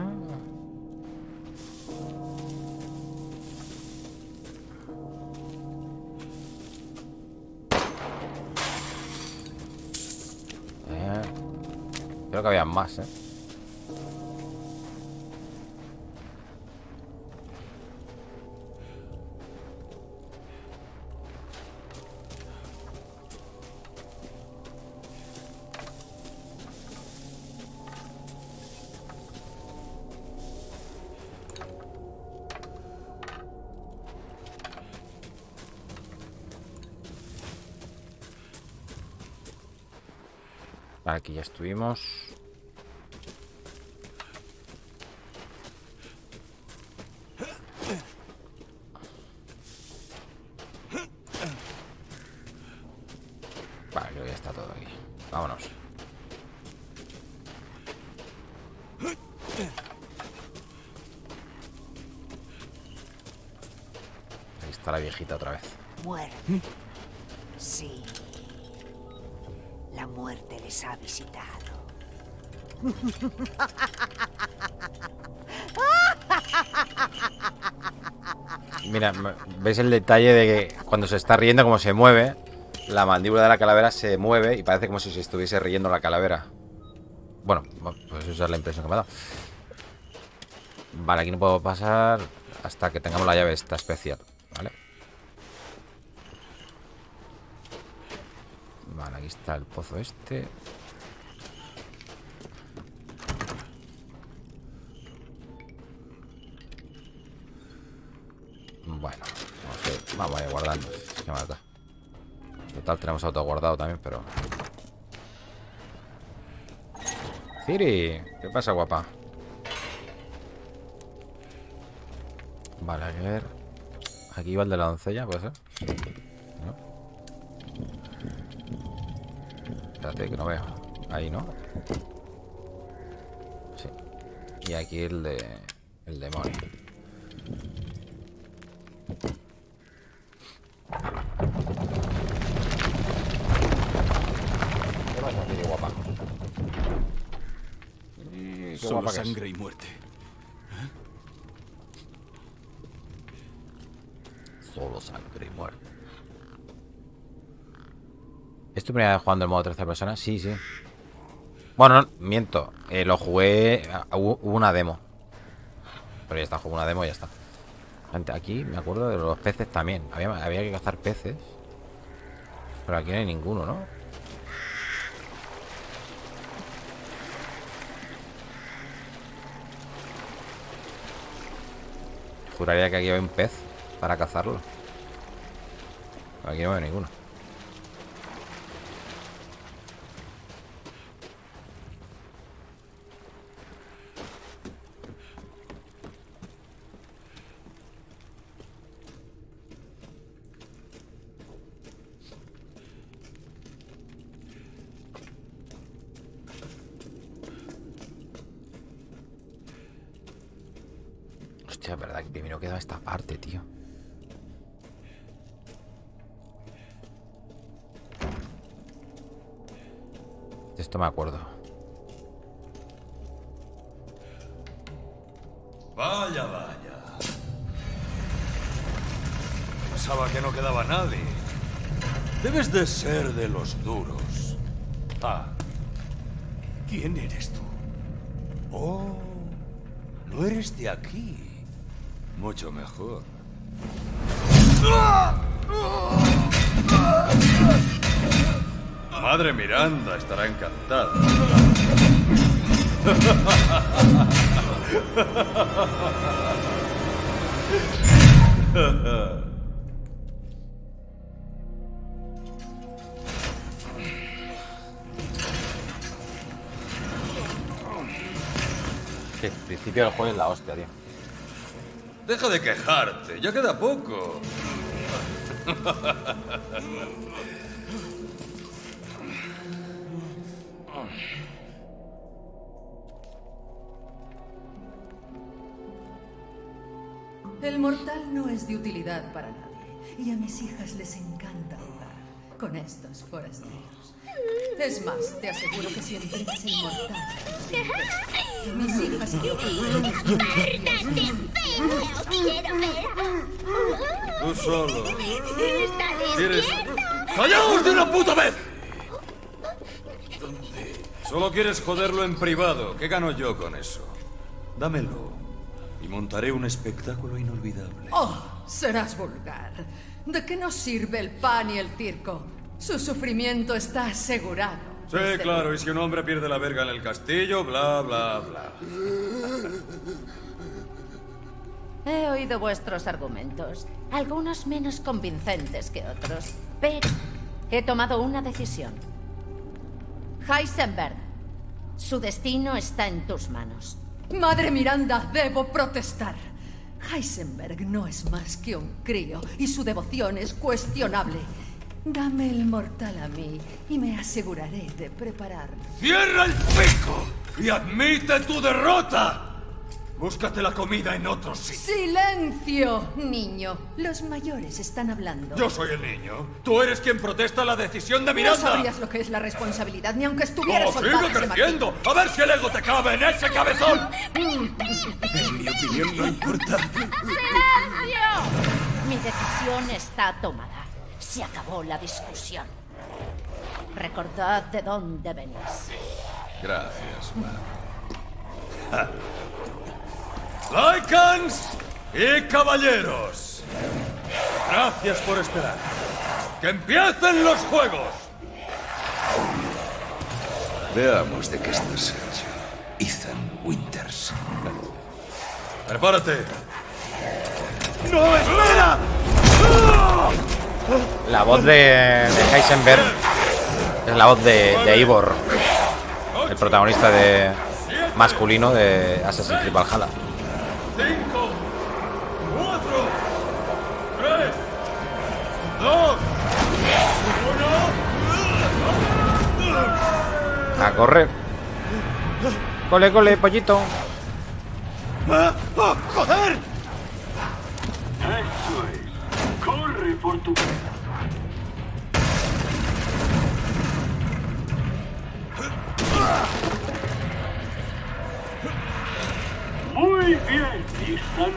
Creo que había más, Vale, aquí ya estuvimos. Vale, creo que ya está todo aquí. Vámonos. Ahí está está la viejita otra vez. Muerte. Sí. La muerte les ha visitado. Mira, ¿veis el detalle de que cuando se está riendo, como se mueve? La mandíbula de la calavera se mueve y parece como si se estuviese riendo la calavera. Bueno, pues esa es la impresión que me ha dado. Vale, aquí no puedo pasar hasta que tengamos la llave esta especial, ¿vale? Vale, aquí está el pozo este. Bueno, vamos a ir guardando. ¿Qué más da? Total, tenemos auto guardado también, pero... Ciri, ¿qué pasa, guapa? Vale, a ver. Aquí va el de la doncella, ¿puede ser? ¿No? Espérate, que no veo. Ahí, ¿no? Sí. Y aquí el de... el demonio. ¿Qué pasa, Ciri, guapa? Solo sangre y muerte. Solo sangre y muerte. ¿Es tu primera vez jugando en modo tercera persona? Sí, sí. Bueno, no, miento. Lo jugué... Hubo una demo. Pero ya está, jugué una demo y ya está. Aquí me acuerdo de los peces también. Había que cazar peces. Pero aquí no hay ninguno, ¿no? Juraría que aquí hay un pez para cazarlo. Pero aquí no veo ninguno. Hostia, es verdad que primero queda esta parte, tío. De esto me acuerdo. Vaya, vaya. Pensaba que no quedaba nadie. Debes de ser de los duros. Ah. ¿Quién eres tú? Oh, no eres de aquí. Mucho mejor. Madre Miranda estará encantada. Sí, el principio del juego es la hostia, tío. Deja de quejarte, ya queda poco. El mortal no es de utilidad para nadie, y a mis hijas les encanta jugar con estos forasteros. Es más, te aseguro que si entregas el mortal, mis hijas y yo... Tú solo. ¿Quieres? ¡Callaos de una puta vez! Solo quieres joderlo en privado. ¿Qué gano yo con eso? Dámelo y montaré un espectáculo inolvidable. ¡Oh! Serás vulgar. ¿De qué nos sirve el pan y el circo? Su sufrimiento está asegurado. Sí, claro, y si un hombre pierde la verga en el castillo, bla, bla, bla. He oído vuestros argumentos, algunos menos convincentes que otros, pero he tomado una decisión. Heisenberg, su destino está en tus manos. Madre Miranda, debo protestar. Heisenberg no es más que un crío y su devoción es cuestionable. Dame el mortal a mí y me aseguraré de prepararlo. ¡Cierra el pico y admite tu derrota! Búscate la comida en otro sitio. ¡Silencio, niño! Los mayores están hablando. Yo soy el niño. Tú eres quien protesta la decisión de No Miranda. sabrías lo que es la responsabilidad, ni aunque estuvieras soltado ¡Sigue ese creciendo! ¡A ver si el ego te cabe en ese cabezón! En mi opinión no importa. ¡Silencio! Mi decisión está tomada. Se acabó la discusión. Recordad de dónde venís. Gracias, madre. Lycans y caballeros. Gracias por esperar. ¡Que empiecen los juegos! Veamos de qué estás hecho, Ethan Winters. ¡Prepárate! ¡No, espera! La voz de Heisenberg es la voz de Ivor, el protagonista de masculino de Assassin's Creed Valhalla. 5, 4, 3, 2, 1. A correr. Cole, cole, pollito. ¡Joder! Eso es. Corre por tu... Muy bien, Ethan.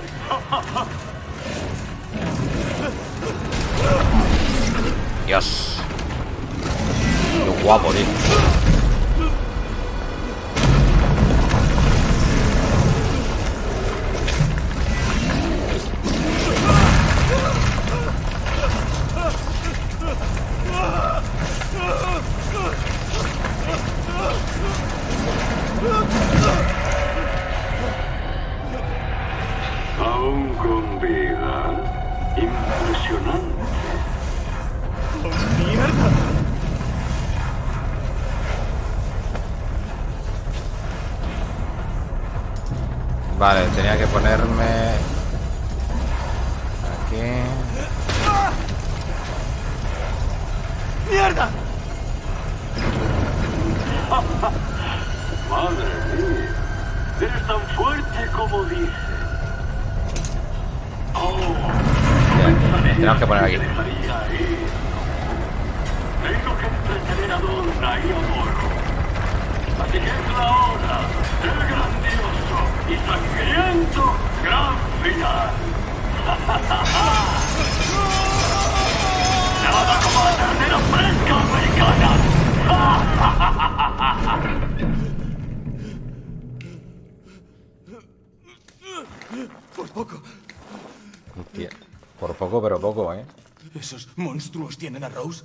Dios. Qué guapo, tío. Aún con vida. Impresionante. ¡Mierda! Vale, tenía que ponerme aquí. ¡Mierda! Madre mía. Eres tan fuerte como dices. Bien, tenemos que poner aquí. Tengo que entretener a Donna y a Moro. Así que es la hora del grandioso y sangriento gran final. Nada como la ternera fresca americana. Por poco. Hostia, por poco, pero poco, ¿eh? ¿Esos monstruos tienen a Rose?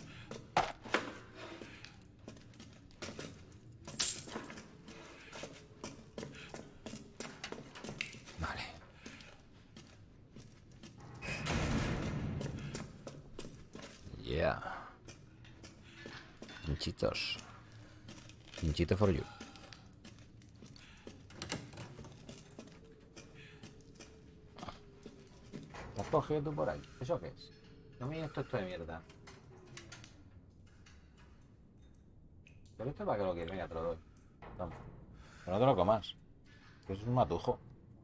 Vale. Yeah. Pinchitos. Pinchito for you. ¿Te has cogido tú por ahí? ¿Eso qué es? No me digas esto de mierda. Pero esto para que lo quieres, venga, te lo doy. Toma. Pero no te lo comas. Que eso es un matujo.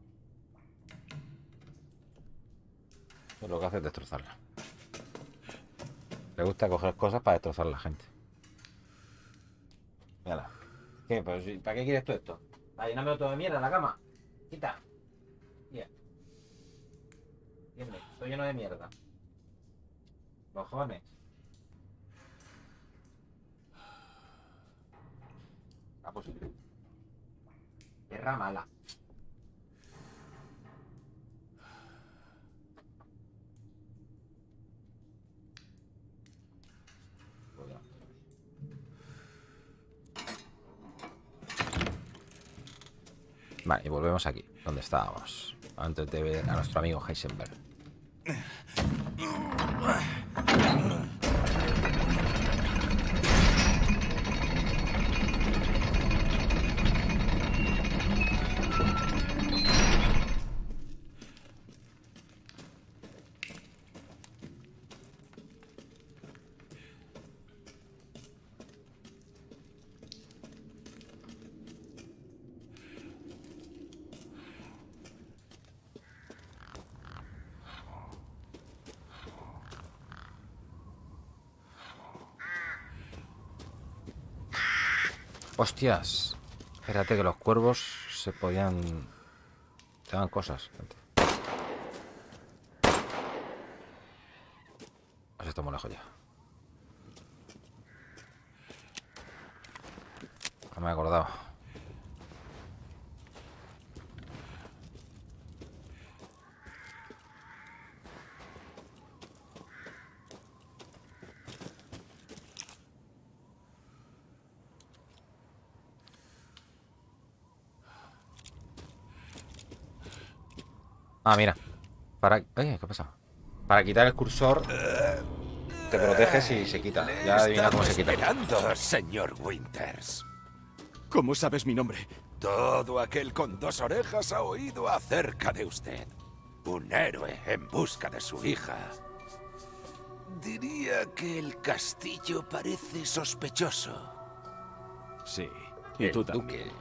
Eso lo que hace es destrozarla. Le gusta coger cosas para destrozar a la gente. Mírala. ¿Qué? ¿Pero para qué quieres tú esto? ¿Para llenarme todo de mierda en la cama? Quita. Bien. ¿Entiendes? Estoy lleno de mierda. Cojones. Ah, pues sí. Tierra mala. Vale, y volvemos aquí, donde estábamos, antes de ver a nuestro amigo Heisenberg. Hostias. Espérate que los cuervos se podían... Te dan cosas. Pues esto muy lejos ya. No me he acordado. Ah, mira. Para... Oye, ¿qué pasa? Para quitar el cursor te proteges y se quita. Ya adivina cómo se quita. Esperando, señor Winters. ¿Cómo sabes mi nombre? Todo aquel con 2 orejas ha oído acerca de usted. Un héroe en busca de su hija. Diría que el castillo parece sospechoso. Sí, y tú también.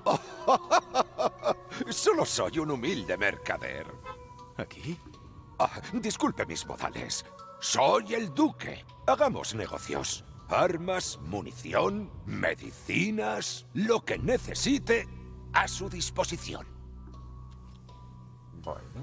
Solo soy un humilde mercader. ¿Aquí? Disculpe mis modales. Soy el duque. Hagamos negocios. Armas, munición, medicinas, lo que necesite a su disposición. Bueno.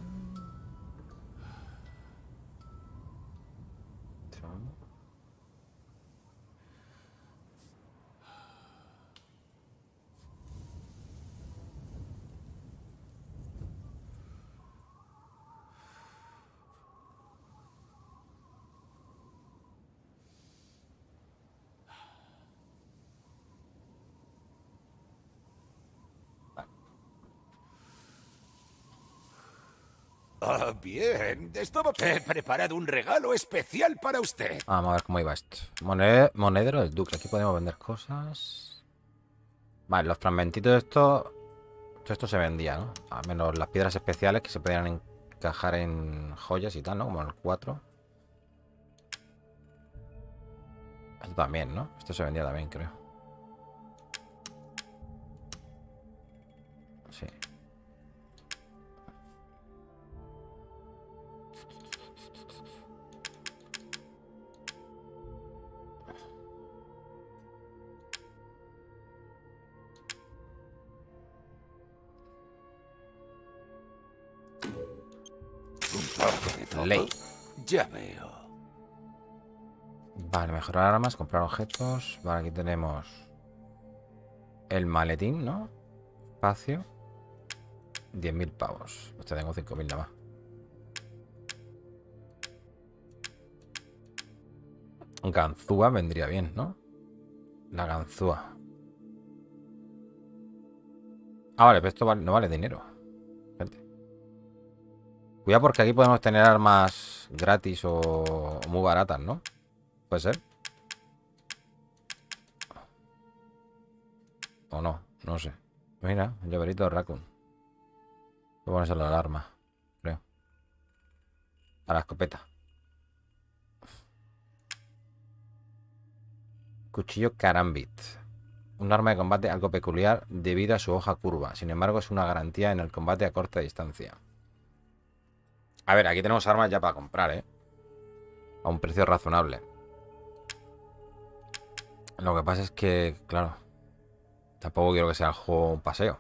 Bien. Estaba preparado un regalo especial para usted. Vamos a ver cómo iba esto. Monedero del Duque. Aquí podemos vender cosas. Vale, los fragmentitos de esto... Todo esto se vendía, ¿no? Al menos las piedras especiales que se podían encajar en joyas y tal, ¿no? Como el 4. Esto también, ¿no? Esto se vendía también, creo. Sí. Ley. Ya veo. Vale, mejorar armas, comprar objetos. Vale, aquí tenemos el maletín, ¿no? Espacio. 10.000 pavos. Pues tengo 5.000 nada más. Ganzúa vendría bien, ¿no? La ganzúa. Ah, vale, pero esto no vale dinero. Gente. Cuidado porque aquí podemos tener armas gratis o muy baratas, ¿no? Puede ser. O no, no sé. Mira, el llaverito de Raccoon. Voy a ponerse la alarma, creo. A la escopeta. Cuchillo Karambit. Un arma de combate algo peculiar debido a su hoja curva. Sin embargo, es una garantía en el combate a corta distancia. A ver, aquí tenemos armas ya para comprar, ¿eh? A un precio razonable. Lo que pasa es que, claro, tampoco quiero que sea el juego un paseo.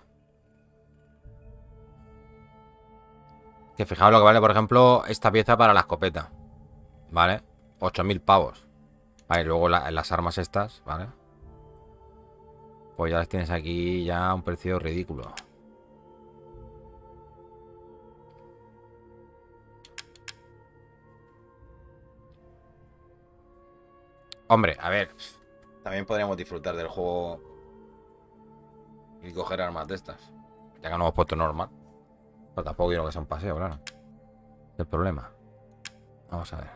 Que fijaos lo que vale, por ejemplo, esta pieza para la escopeta. ¿Vale? 8.000 pavos. Vale, y luego las armas estas, ¿vale? Pues ya las tienes aquí ya a un precio ridículo. Hombre, a ver, también podríamos disfrutar del juego y coger armas de estas. Ya que no hemos puesto normal. Pero tampoco quiero que sea un paseo, claro. Es el problema. Vamos a ver.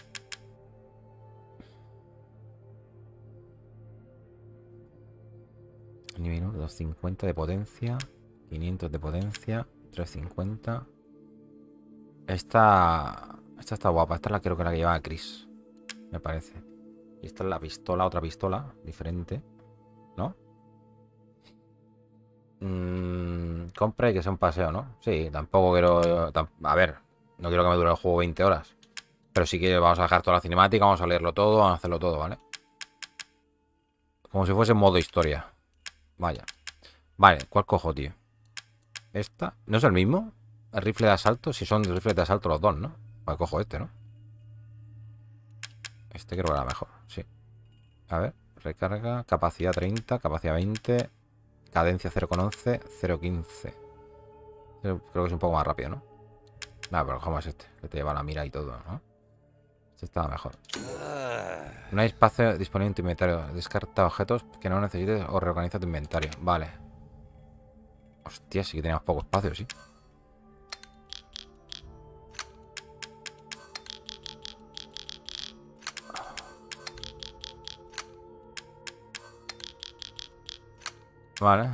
Nivel 1, 250 de potencia. 500 de potencia. 350. Esta está guapa. Esta es la creo que la que lleva Chris. Me parece. Y esta es la pistola, otra pistola, diferente, ¿no? Compra y que sea un paseo, ¿no? Sí, tampoco quiero... A ver, no quiero que me dure el juego 20 horas. Pero sí que vamos a dejar toda la cinemática, vamos a leerlo todo, vamos a hacerlo todo, ¿vale? Como si fuese en modo historia. Vaya. Vale, ¿cuál cojo, tío? ¿Esta? ¿No es el mismo? ¿El rifle de asalto? Si son rifles de asalto los dos, ¿no? Pues cojo este, ¿no? Este creo que era mejor, sí. A ver, recarga, capacidad 30, capacidad 20, cadencia 0,11, 0,15. Creo que es un poco más rápido, ¿no? Nada, pero cómo es este, que te lleva la mira y todo, ¿no? Este estaba mejor. No hay espacio disponible en tu inventario. Descarta objetos que no necesites o reorganiza tu inventario. Vale. Hostia, sí que teníamos poco espacio, sí. Vale.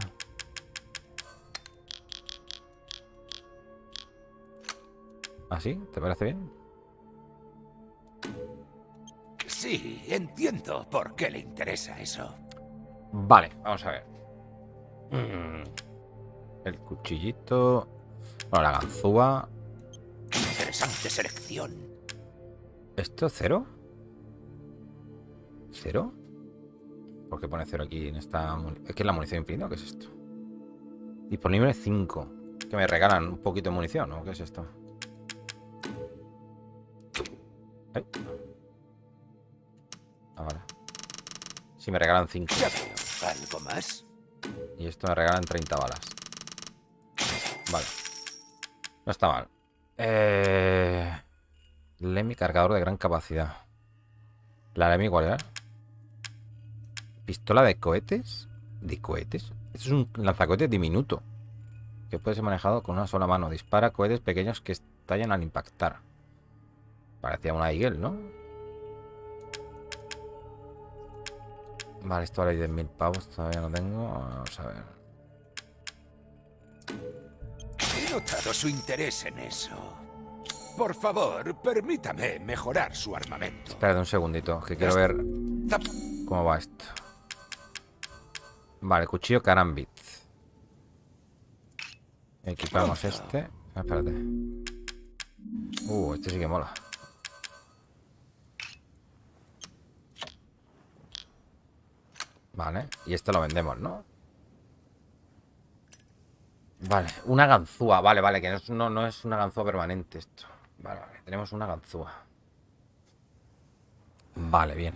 ¿Así? ¿Te parece bien? Sí, entiendo por qué le interesa eso. Vale, vamos a ver. El cuchillito. Bueno, la ganzúa. Interesante selección. ¿Esto cero? ¿Cero? ¿Por qué pone cero aquí en esta? ¿Es que es la munición infinita o qué es esto? Disponible 5. Que me regalan un poquito de munición, ¿o qué es esto? ¿Eh? Ahora. Si me regalan 5. ¿Algo más? Y esto me regalan 30 balas. Vale. No está mal. Lemmy, cargador de gran capacidad. ¿La Lemmy cuál era? ¿Pistola de cohetes? ¿De cohetes? Esto es un lanzacohetes diminuto que puede ser manejado con una sola mano. Dispara cohetes pequeños que estallan al impactar. Parecía una Eagle, ¿no? Vale, esto vale 10.000 pavos. Todavía no tengo. Vamos a ver. He notado su interés en eso. Por favor, permítame mejorar su armamento. Espérate un segundito, que quiero ver cómo va esto. Vale, cuchillo Karambit. Equipamos este. Espérate. Este sí que mola. Vale, y este lo vendemos, ¿no? Vale, una ganzúa. Vale, que no es una ganzúa permanente esto. Vale, tenemos una ganzúa. Vale, bien.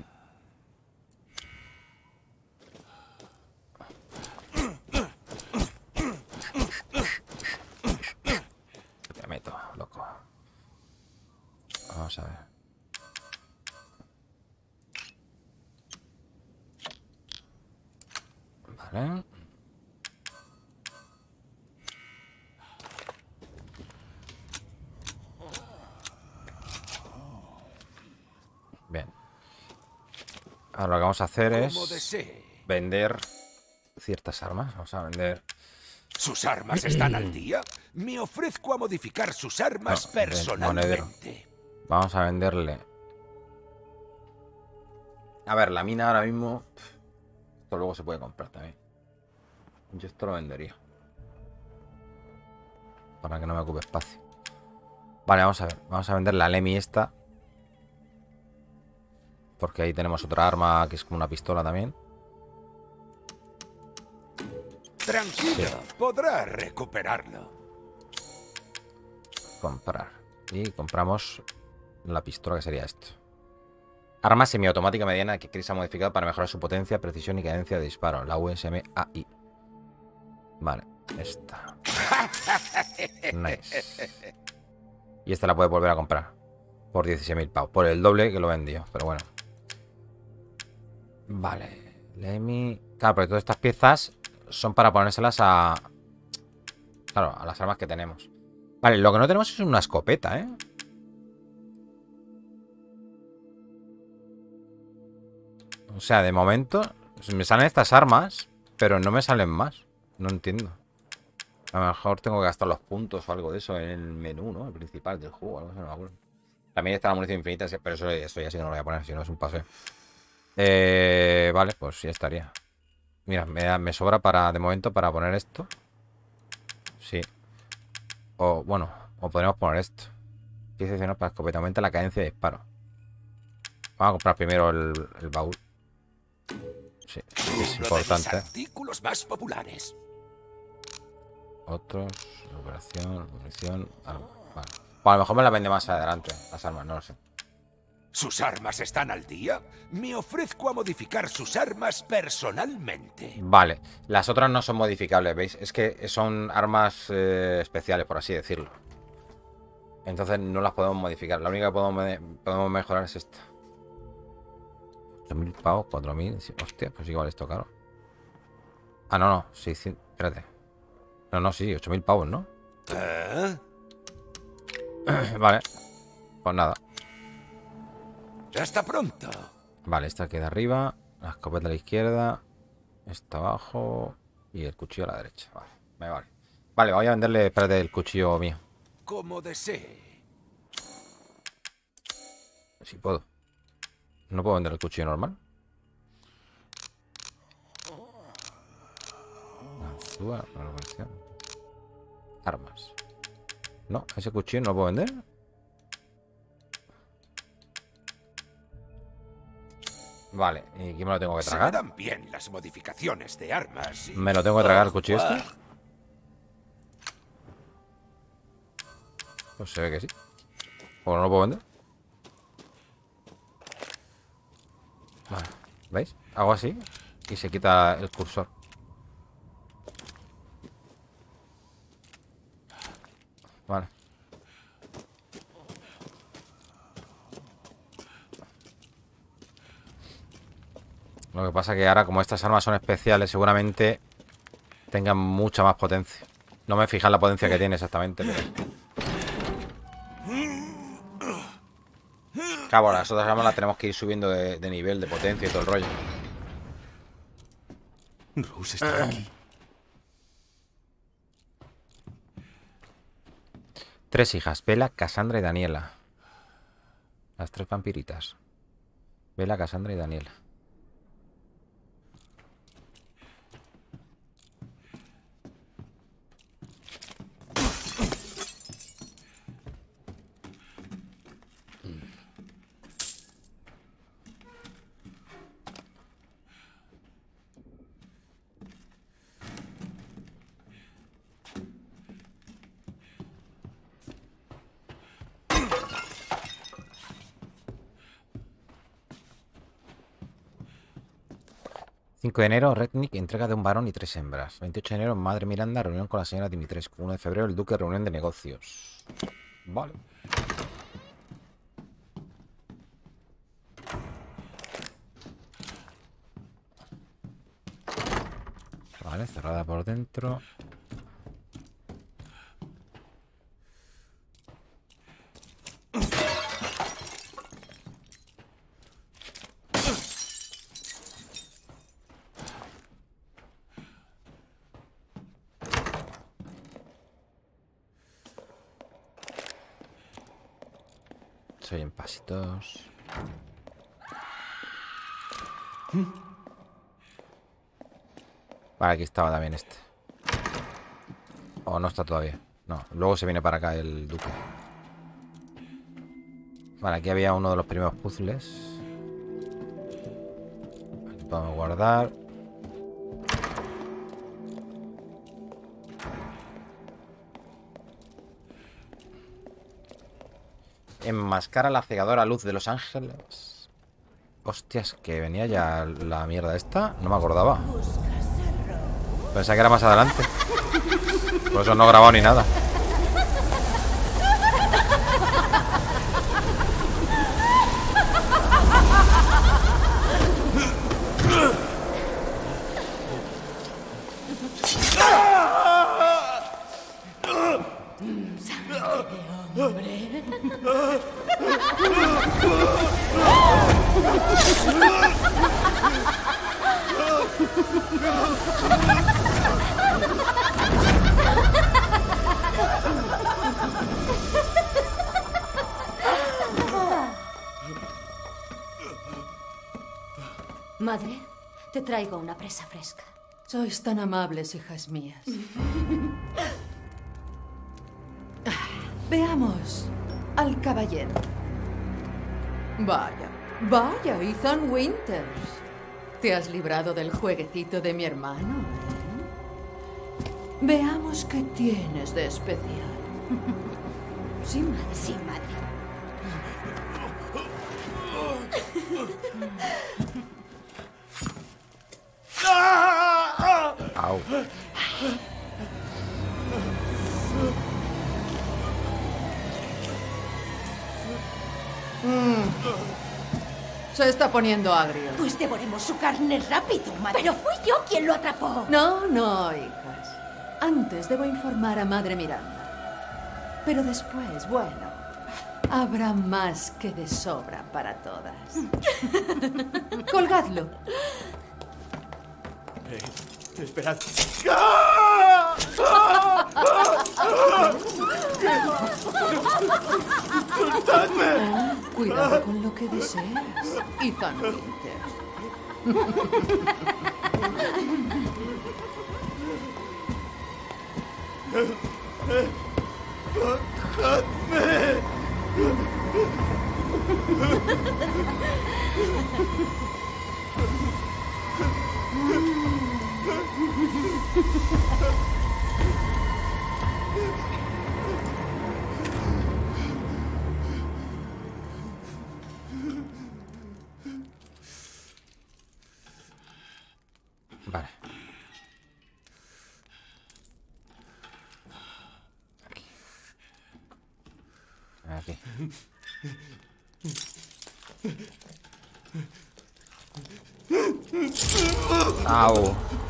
Te meto, loco. Vamos a ver. Vale. Bien. Ahora lo que vamos a hacer es vender ciertas armas. Vamos a vender... ¿Sus armas están al día? Me ofrezco a modificar sus armas personalmente. Vamos a venderle... A ver, la mina ahora mismo... Esto luego se puede comprar también. Yo esto lo vendería. Para que no me ocupe espacio. Vale, vamos a ver. Vamos a vender la Lemmy esta. Porque ahí tenemos otra arma que es como una pistola también. Tranquilo, sí. Podrá recuperarlo. Comprar. Y compramos la pistola, que sería esto. Arma semiautomática mediana que Chris ha modificado para mejorar su potencia, precisión y cadencia de disparo. La USM-AI. Vale, esta. Nice. Y esta la puede volver a comprar. Por 16.000 pavos. Por el doble que lo vendió, pero bueno. Vale. Lemmy. Claro, porque todas estas piezas son para ponérselas a... Claro, a las armas que tenemos. Vale, lo que no tenemos es una escopeta, ¿eh? O sea, de momento me salen estas armas, pero no me salen más. No entiendo. A lo mejor tengo que gastar los puntos o algo de eso en el menú, ¿no? El principal del juego, algo así, no me acuerdo. También está la munición infinita, pero eso ya sí que no lo voy a poner, si no es un paseo. Vale, pues ya estaría. Mira, me sobra para de momento para poner esto. Sí. O bueno, o podemos poner esto. Pieza adicional para escopeta. Aumenta la cadencia de disparo. Vamos a comprar primero el baúl. Sí. Sí, es Uno de mis importante. artículos más populares. Otros, operación, munición. Vale. Bueno, a lo mejor me la vende más adelante, las armas, no lo sé. ¿Sus armas están al día? Me ofrezco a modificar sus armas personalmente. Vale, las otras no son modificables, ¿veis? Es que son armas especiales, por así decirlo. Entonces no las podemos modificar. La única que podemos mejorar es esta. 8.000 pavos, 4.000. Hostia, pues igual esto caro. Ah, no, 600. Espérate. No, sí, 8.000 pavos, ¿no? Vale. Pues nada. Hasta pronto. Vale, esta queda arriba. La escopeta a la izquierda. Esta abajo. Y el cuchillo a la derecha. Vale, me vale. Vale, voy a venderle, espérate, el cuchillo mío. Como desee. Si puedo. ¿No puedo vender el cuchillo normal? Ganzúa, armas. No, ese cuchillo no lo puedo vender. Vale, ¿y quién me lo tengo que Se tragar? me dan bien las modificaciones de armas. ¿Me lo tengo que tragar el cuchillo este? Pues se ve que sí. ¿O no lo puedo vender? Vale, ¿veis? Hago así y se quita el cursor. Vale. Lo que pasa que ahora, como estas armas son especiales, seguramente tengan mucha más potencia. No me fija en la potencia que tiene exactamente, pero... Claro, las otras armas las tenemos que ir subiendo de nivel, de potencia y todo el rollo. Rose está aquí. 3 hijas, Bella, Cassandra y Daniela. Las 3 vampiritas. Bella, Cassandra y Daniela. ...5 de enero, Rednick, entrega de un varón y 3 hembras. 28 de enero, Madre Miranda, reunión con la señora Dimitrescu. 1 de febrero, el Duque, reunión de negocios. Vale. Vale, cerrada por dentro. Soy en pasitos. Vale, aquí estaba también este. O no está todavía. No, luego se viene para acá el Duque. Vale, aquí había uno de los primeros puzzles. Aquí podemos guardar. Enmascara la cegadora luz de los ángeles. Hostias, que venía ya la mierda esta. No me acordaba. Pensaba que era más adelante. Por eso no he grabado ni nada. Madre, te traigo una presa fresca. Sois tan amables, hijas mías. Veamos al caballero. Vaya, Ethan Winters. ¿Te has librado del jueguecito de mi hermano? ¿Eh? Veamos qué tienes de especial. Sí, madre. Sí, madre. Au. Se está poniendo agrio. Pues devoremos su carne rápido, madre. Pero fui yo quien lo atrapó. No, no, hijas. Antes debo informar a Madre Miranda. Pero después, bueno, habrá más que de sobra para todas. Colgadlo. Esperad. Cuidado con lo que deseas, Ethan Winters. Vale. Aquí. Aquí. Au.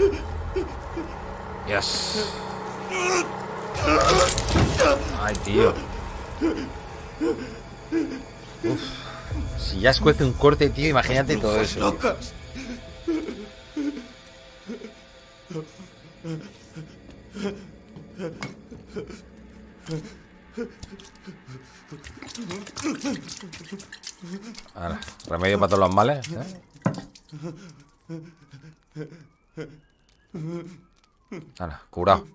Yes. Ay, tío. Uf. Si ya escuece un corte, tío, imagínate todo eso. Locas. Ahora, remedio para todos los males, ¿eh? Ahora, curado.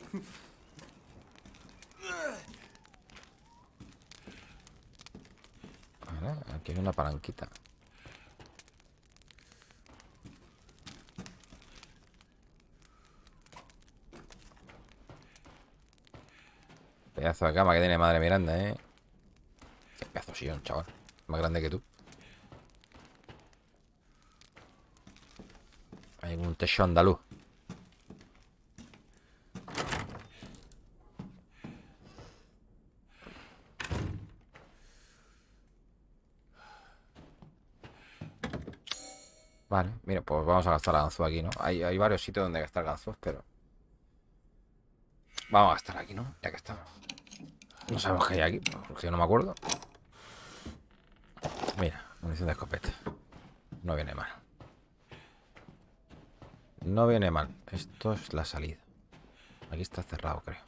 Ahora, aquí hay una palanquita. Pedazo de cama que tiene Madre Miranda, ¿eh? Qué pedazo de sillón, chaval. Más grande que tú. Hay un techo andaluz. Vale, mira, pues vamos a gastar ganzúa aquí, ¿no? Hay varios sitios donde gastar ganzúas, pero... Vamos a gastar aquí, ¿no? Ya que estamos. No sabemos qué hay aquí, porque yo no me acuerdo. Mira, munición de escopeta. No viene mal. No viene mal. Esto es la salida. Aquí está cerrado, creo.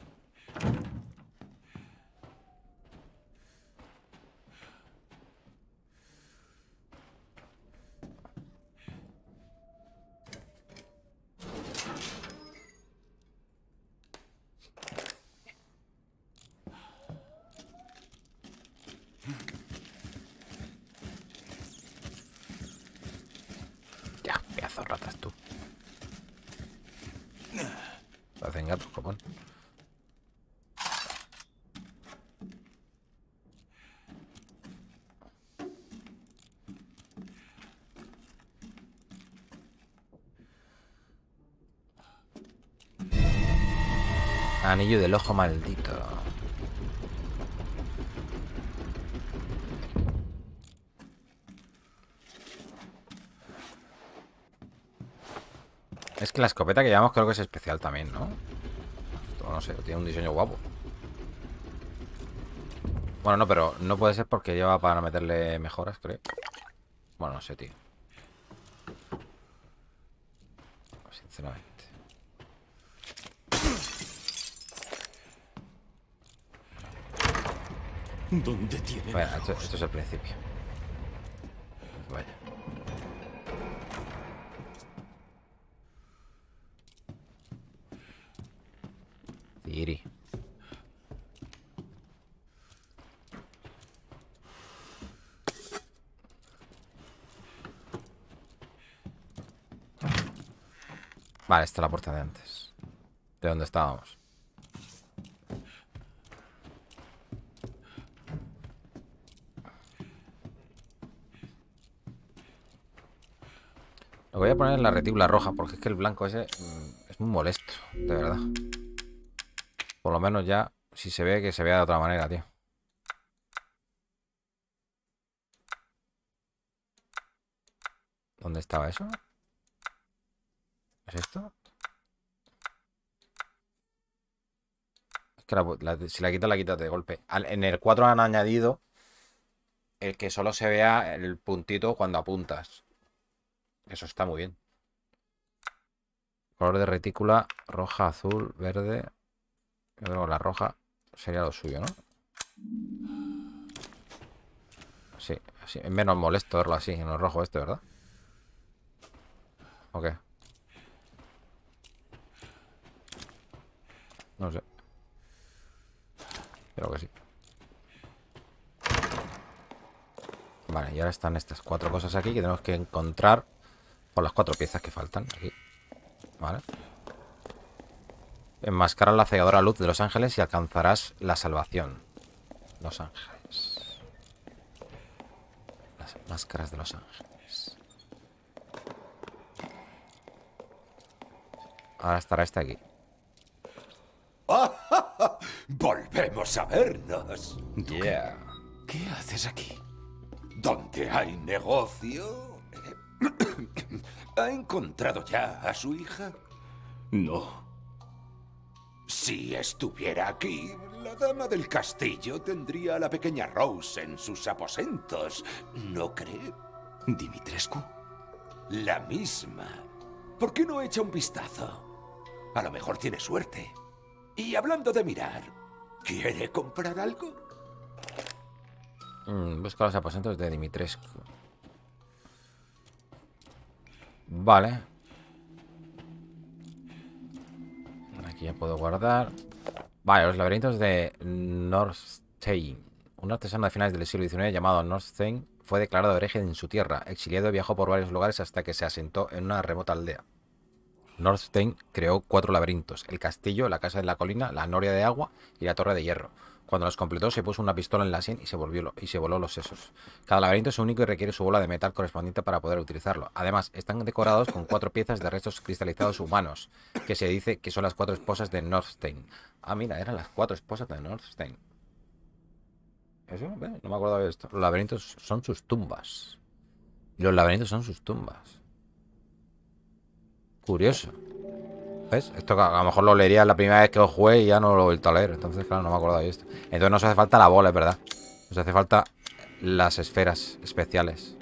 Ya, pedazo de ratas tú. Hacen gatos, copón. Anillo del ojo maldito. Es que la escopeta que llevamos creo que es especial también, ¿no? Esto no sé, tiene un diseño guapo. Bueno, no, pero no puede ser porque lleva para meterle mejoras, creo. Bueno, no sé, tío. Sinceramente. ¿Dónde tiene? Bueno, esto es el principio. Vaya. Tiri. Vale, esta es la puerta de antes. De donde estábamos. Lo voy a poner en la retícula roja porque es que el blanco ese es muy molesto, de verdad. Por lo menos ya, si se ve, que se vea de otra manera, tío. ¿Dónde estaba eso? ¿Es esto? Es que si la quitas, la quitas de golpe. En el 4 han añadido el que solo se vea el puntito cuando apuntas. Eso está muy bien. Color de retícula, roja, azul, verde. Yo creo que la roja sería lo suyo, ¿no? Sí, así. Es menos molesto verlo así, en el rojo este, ¿verdad? ¿O qué? No sé. Creo que sí. Vale, y ahora están estas 4 cosas aquí que tenemos que encontrar por las 4 piezas que faltan aquí. Vale. Enmascarar la cegadora luz de los ángeles y alcanzarás la salvación. Los ángeles. Las máscaras de los ángeles. Ahora estará este aquí. ¡Volvemos a vernos! Yeah. ¿Qué haces aquí? ¿Dónde hay negocio? ¿Ha encontrado ya a su hija? No. Si estuviera aquí, la dama del castillo tendría a la pequeña Rose en sus aposentos, ¿no cree? ¿Dimitrescu? La misma. ¿Por qué no echa un vistazo? A lo mejor tiene suerte. Y hablando de mirar, ¿quiere comprar algo? Busca los aposentos de Dimitrescu. Vale. Aquí ya puedo guardar. Vale, los laberintos de Northstein. Un artesano de finales del siglo XIX llamado Northstein fue declarado hereje en su tierra. Exiliado, viajó por varios lugares hasta que se asentó en una remota aldea. Northstein creó 4 laberintos: el castillo, la casa de la colina, la noria de agua y la torre de hierro. Cuando los completó, se puso una pistola en la sien y se voló los sesos. Cada laberinto es único y requiere su bola de metal correspondiente para poder utilizarlo. Además, están decorados con 4 piezas de restos cristalizados humanos, que se dice que son las 4 esposas de Northstein. Ah, mira, eran las 4 esposas de Northstein. ¿Eso? No me acuerdo de esto. Los laberintos son sus tumbas. Y los laberintos son sus tumbas. Curioso. ¿Ves? Esto a lo mejor lo leería la primera vez que lo jugué y ya no lo he vuelto a leer. Entonces, claro, no me acuerdo de esto. Entonces nos hace falta la bola, es verdad. Nos hace falta las esferas especiales.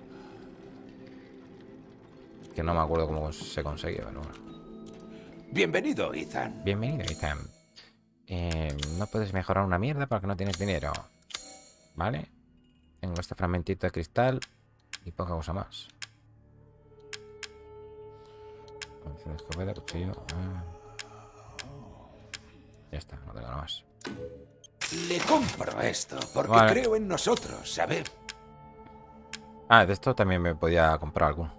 Que no me acuerdo cómo se conseguía, pero bueno. Bienvenido, Ethan. Bienvenido, Ethan. No puedes mejorar una mierda porque no tienes dinero. Vale. Tengo este fragmentito de cristal y poca cosa más. Escopeta, cuchillo. Ya está, no tengo nada más. Le compro esto porque vale. Creo en nosotros, ¿sabe? Ah, de esto también me podía comprar alguno.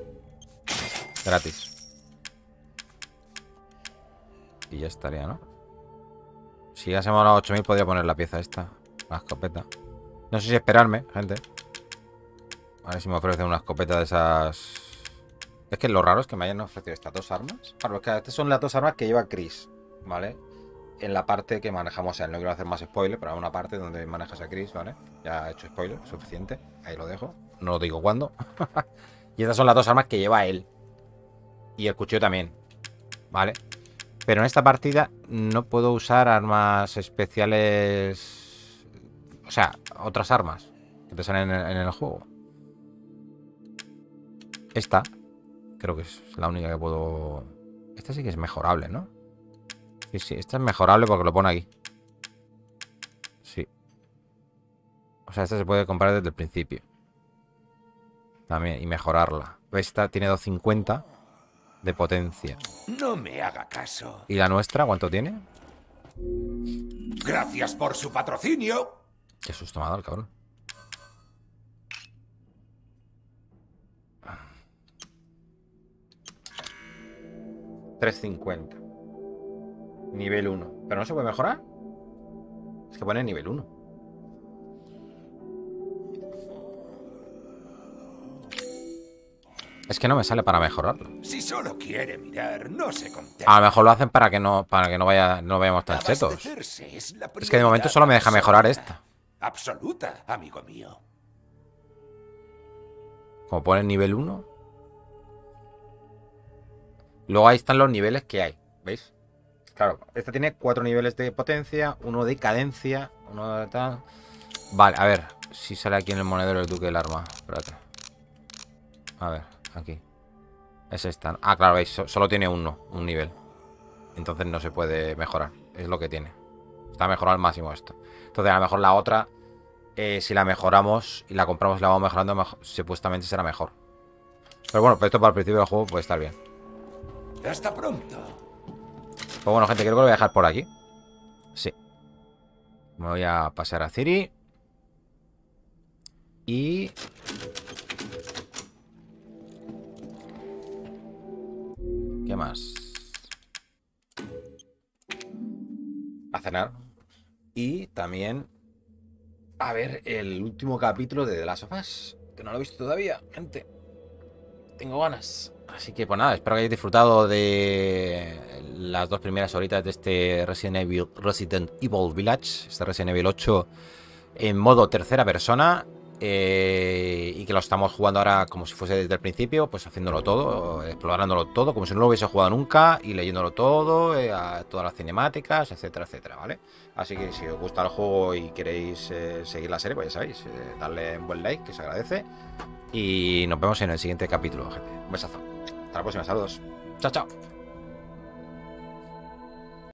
Gratis. Y ya estaría, ¿no? Si ya se me ha dado 8000 podría poner la pieza esta. La escopeta. No sé si esperarme, gente. A ver si me ofrecen una escopeta de esas. Es que lo raro es que me hayan ofrecido estas 2 armas. Claro, es que estas son las 2 armas que lleva Chris, ¿vale? En la parte que manejamos a él. No quiero hacer más spoiler, pero hay una parte donde manejas a Chris, ¿vale? Ya he hecho spoiler, suficiente. Ahí lo dejo. No digo cuándo. Y estas son las 2 armas que lleva él. Y el cuchillo también, ¿vale? Pero en esta partida no puedo usar armas especiales. O sea, otras armas que te salen en el juego. Esta creo que es la única que puedo. Esta sí que es mejorable, ¿no? Sí, sí, esta es mejorable porque lo pone aquí. Sí. O sea, esta se puede comprar desde el principio. También, y mejorarla. Esta tiene 250 de potencia. No me haga caso. ¿Y la nuestra cuánto tiene? Gracias por su patrocinio. Qué susto me ha dado el cabrón. 350. Nivel 1. ¿Pero no se puede mejorar? Es que pone nivel 1. Es que no me sale para mejorarlo. Si solo quiere mirar, no se contenta. A lo mejor lo hacen para que no vayamos tan chetos. Es que de momento solo me deja mejorar esta. Absoluta, amigo mío. Como pone nivel 1. Luego ahí están los niveles que hay. ¿Veis? Claro, esta tiene 4 niveles de potencia, 1 de cadencia, 1 de tal. Vale, a ver si sale aquí en el monedero el duque del arma. Espérate. A ver, aquí. Es esta. Ah, claro, veis, solo tiene un nivel. Entonces no se puede mejorar. Es lo que tiene. Está mejorado al máximo esto. Entonces a lo mejor la otra, si la mejoramos y la compramos y la vamos mejorando, supuestamente será mejor. Pero bueno, pues esto para el principio del juego puede estar bien. Hasta pronto. Pues bueno, gente, creo que lo voy a dejar por aquí. Sí. Me voy a pasar a Ciri. Y... ¿qué más? A cenar. Y también a ver el último capítulo de The Last of Us, que no lo he visto todavía, gente. Tengo ganas. Así que pues nada, espero que hayáis disfrutado de las 2 primeras horitas de este Resident Evil Village, este Resident Evil 8 en modo tercera persona. Y que lo estamos jugando ahora como si fuese desde el principio, pues haciéndolo todo, explorándolo todo, como si no lo hubiese jugado nunca, y leyéndolo todo, a todas las cinemáticas, etcétera, etcétera, ¿vale? Así que si os gusta el juego y queréis seguir la serie, pues ya sabéis, darle un buen like, que se agradece. Y nos vemos en el siguiente capítulo, gente. Un besazo. Hasta la próxima, saludos. Chao, chao.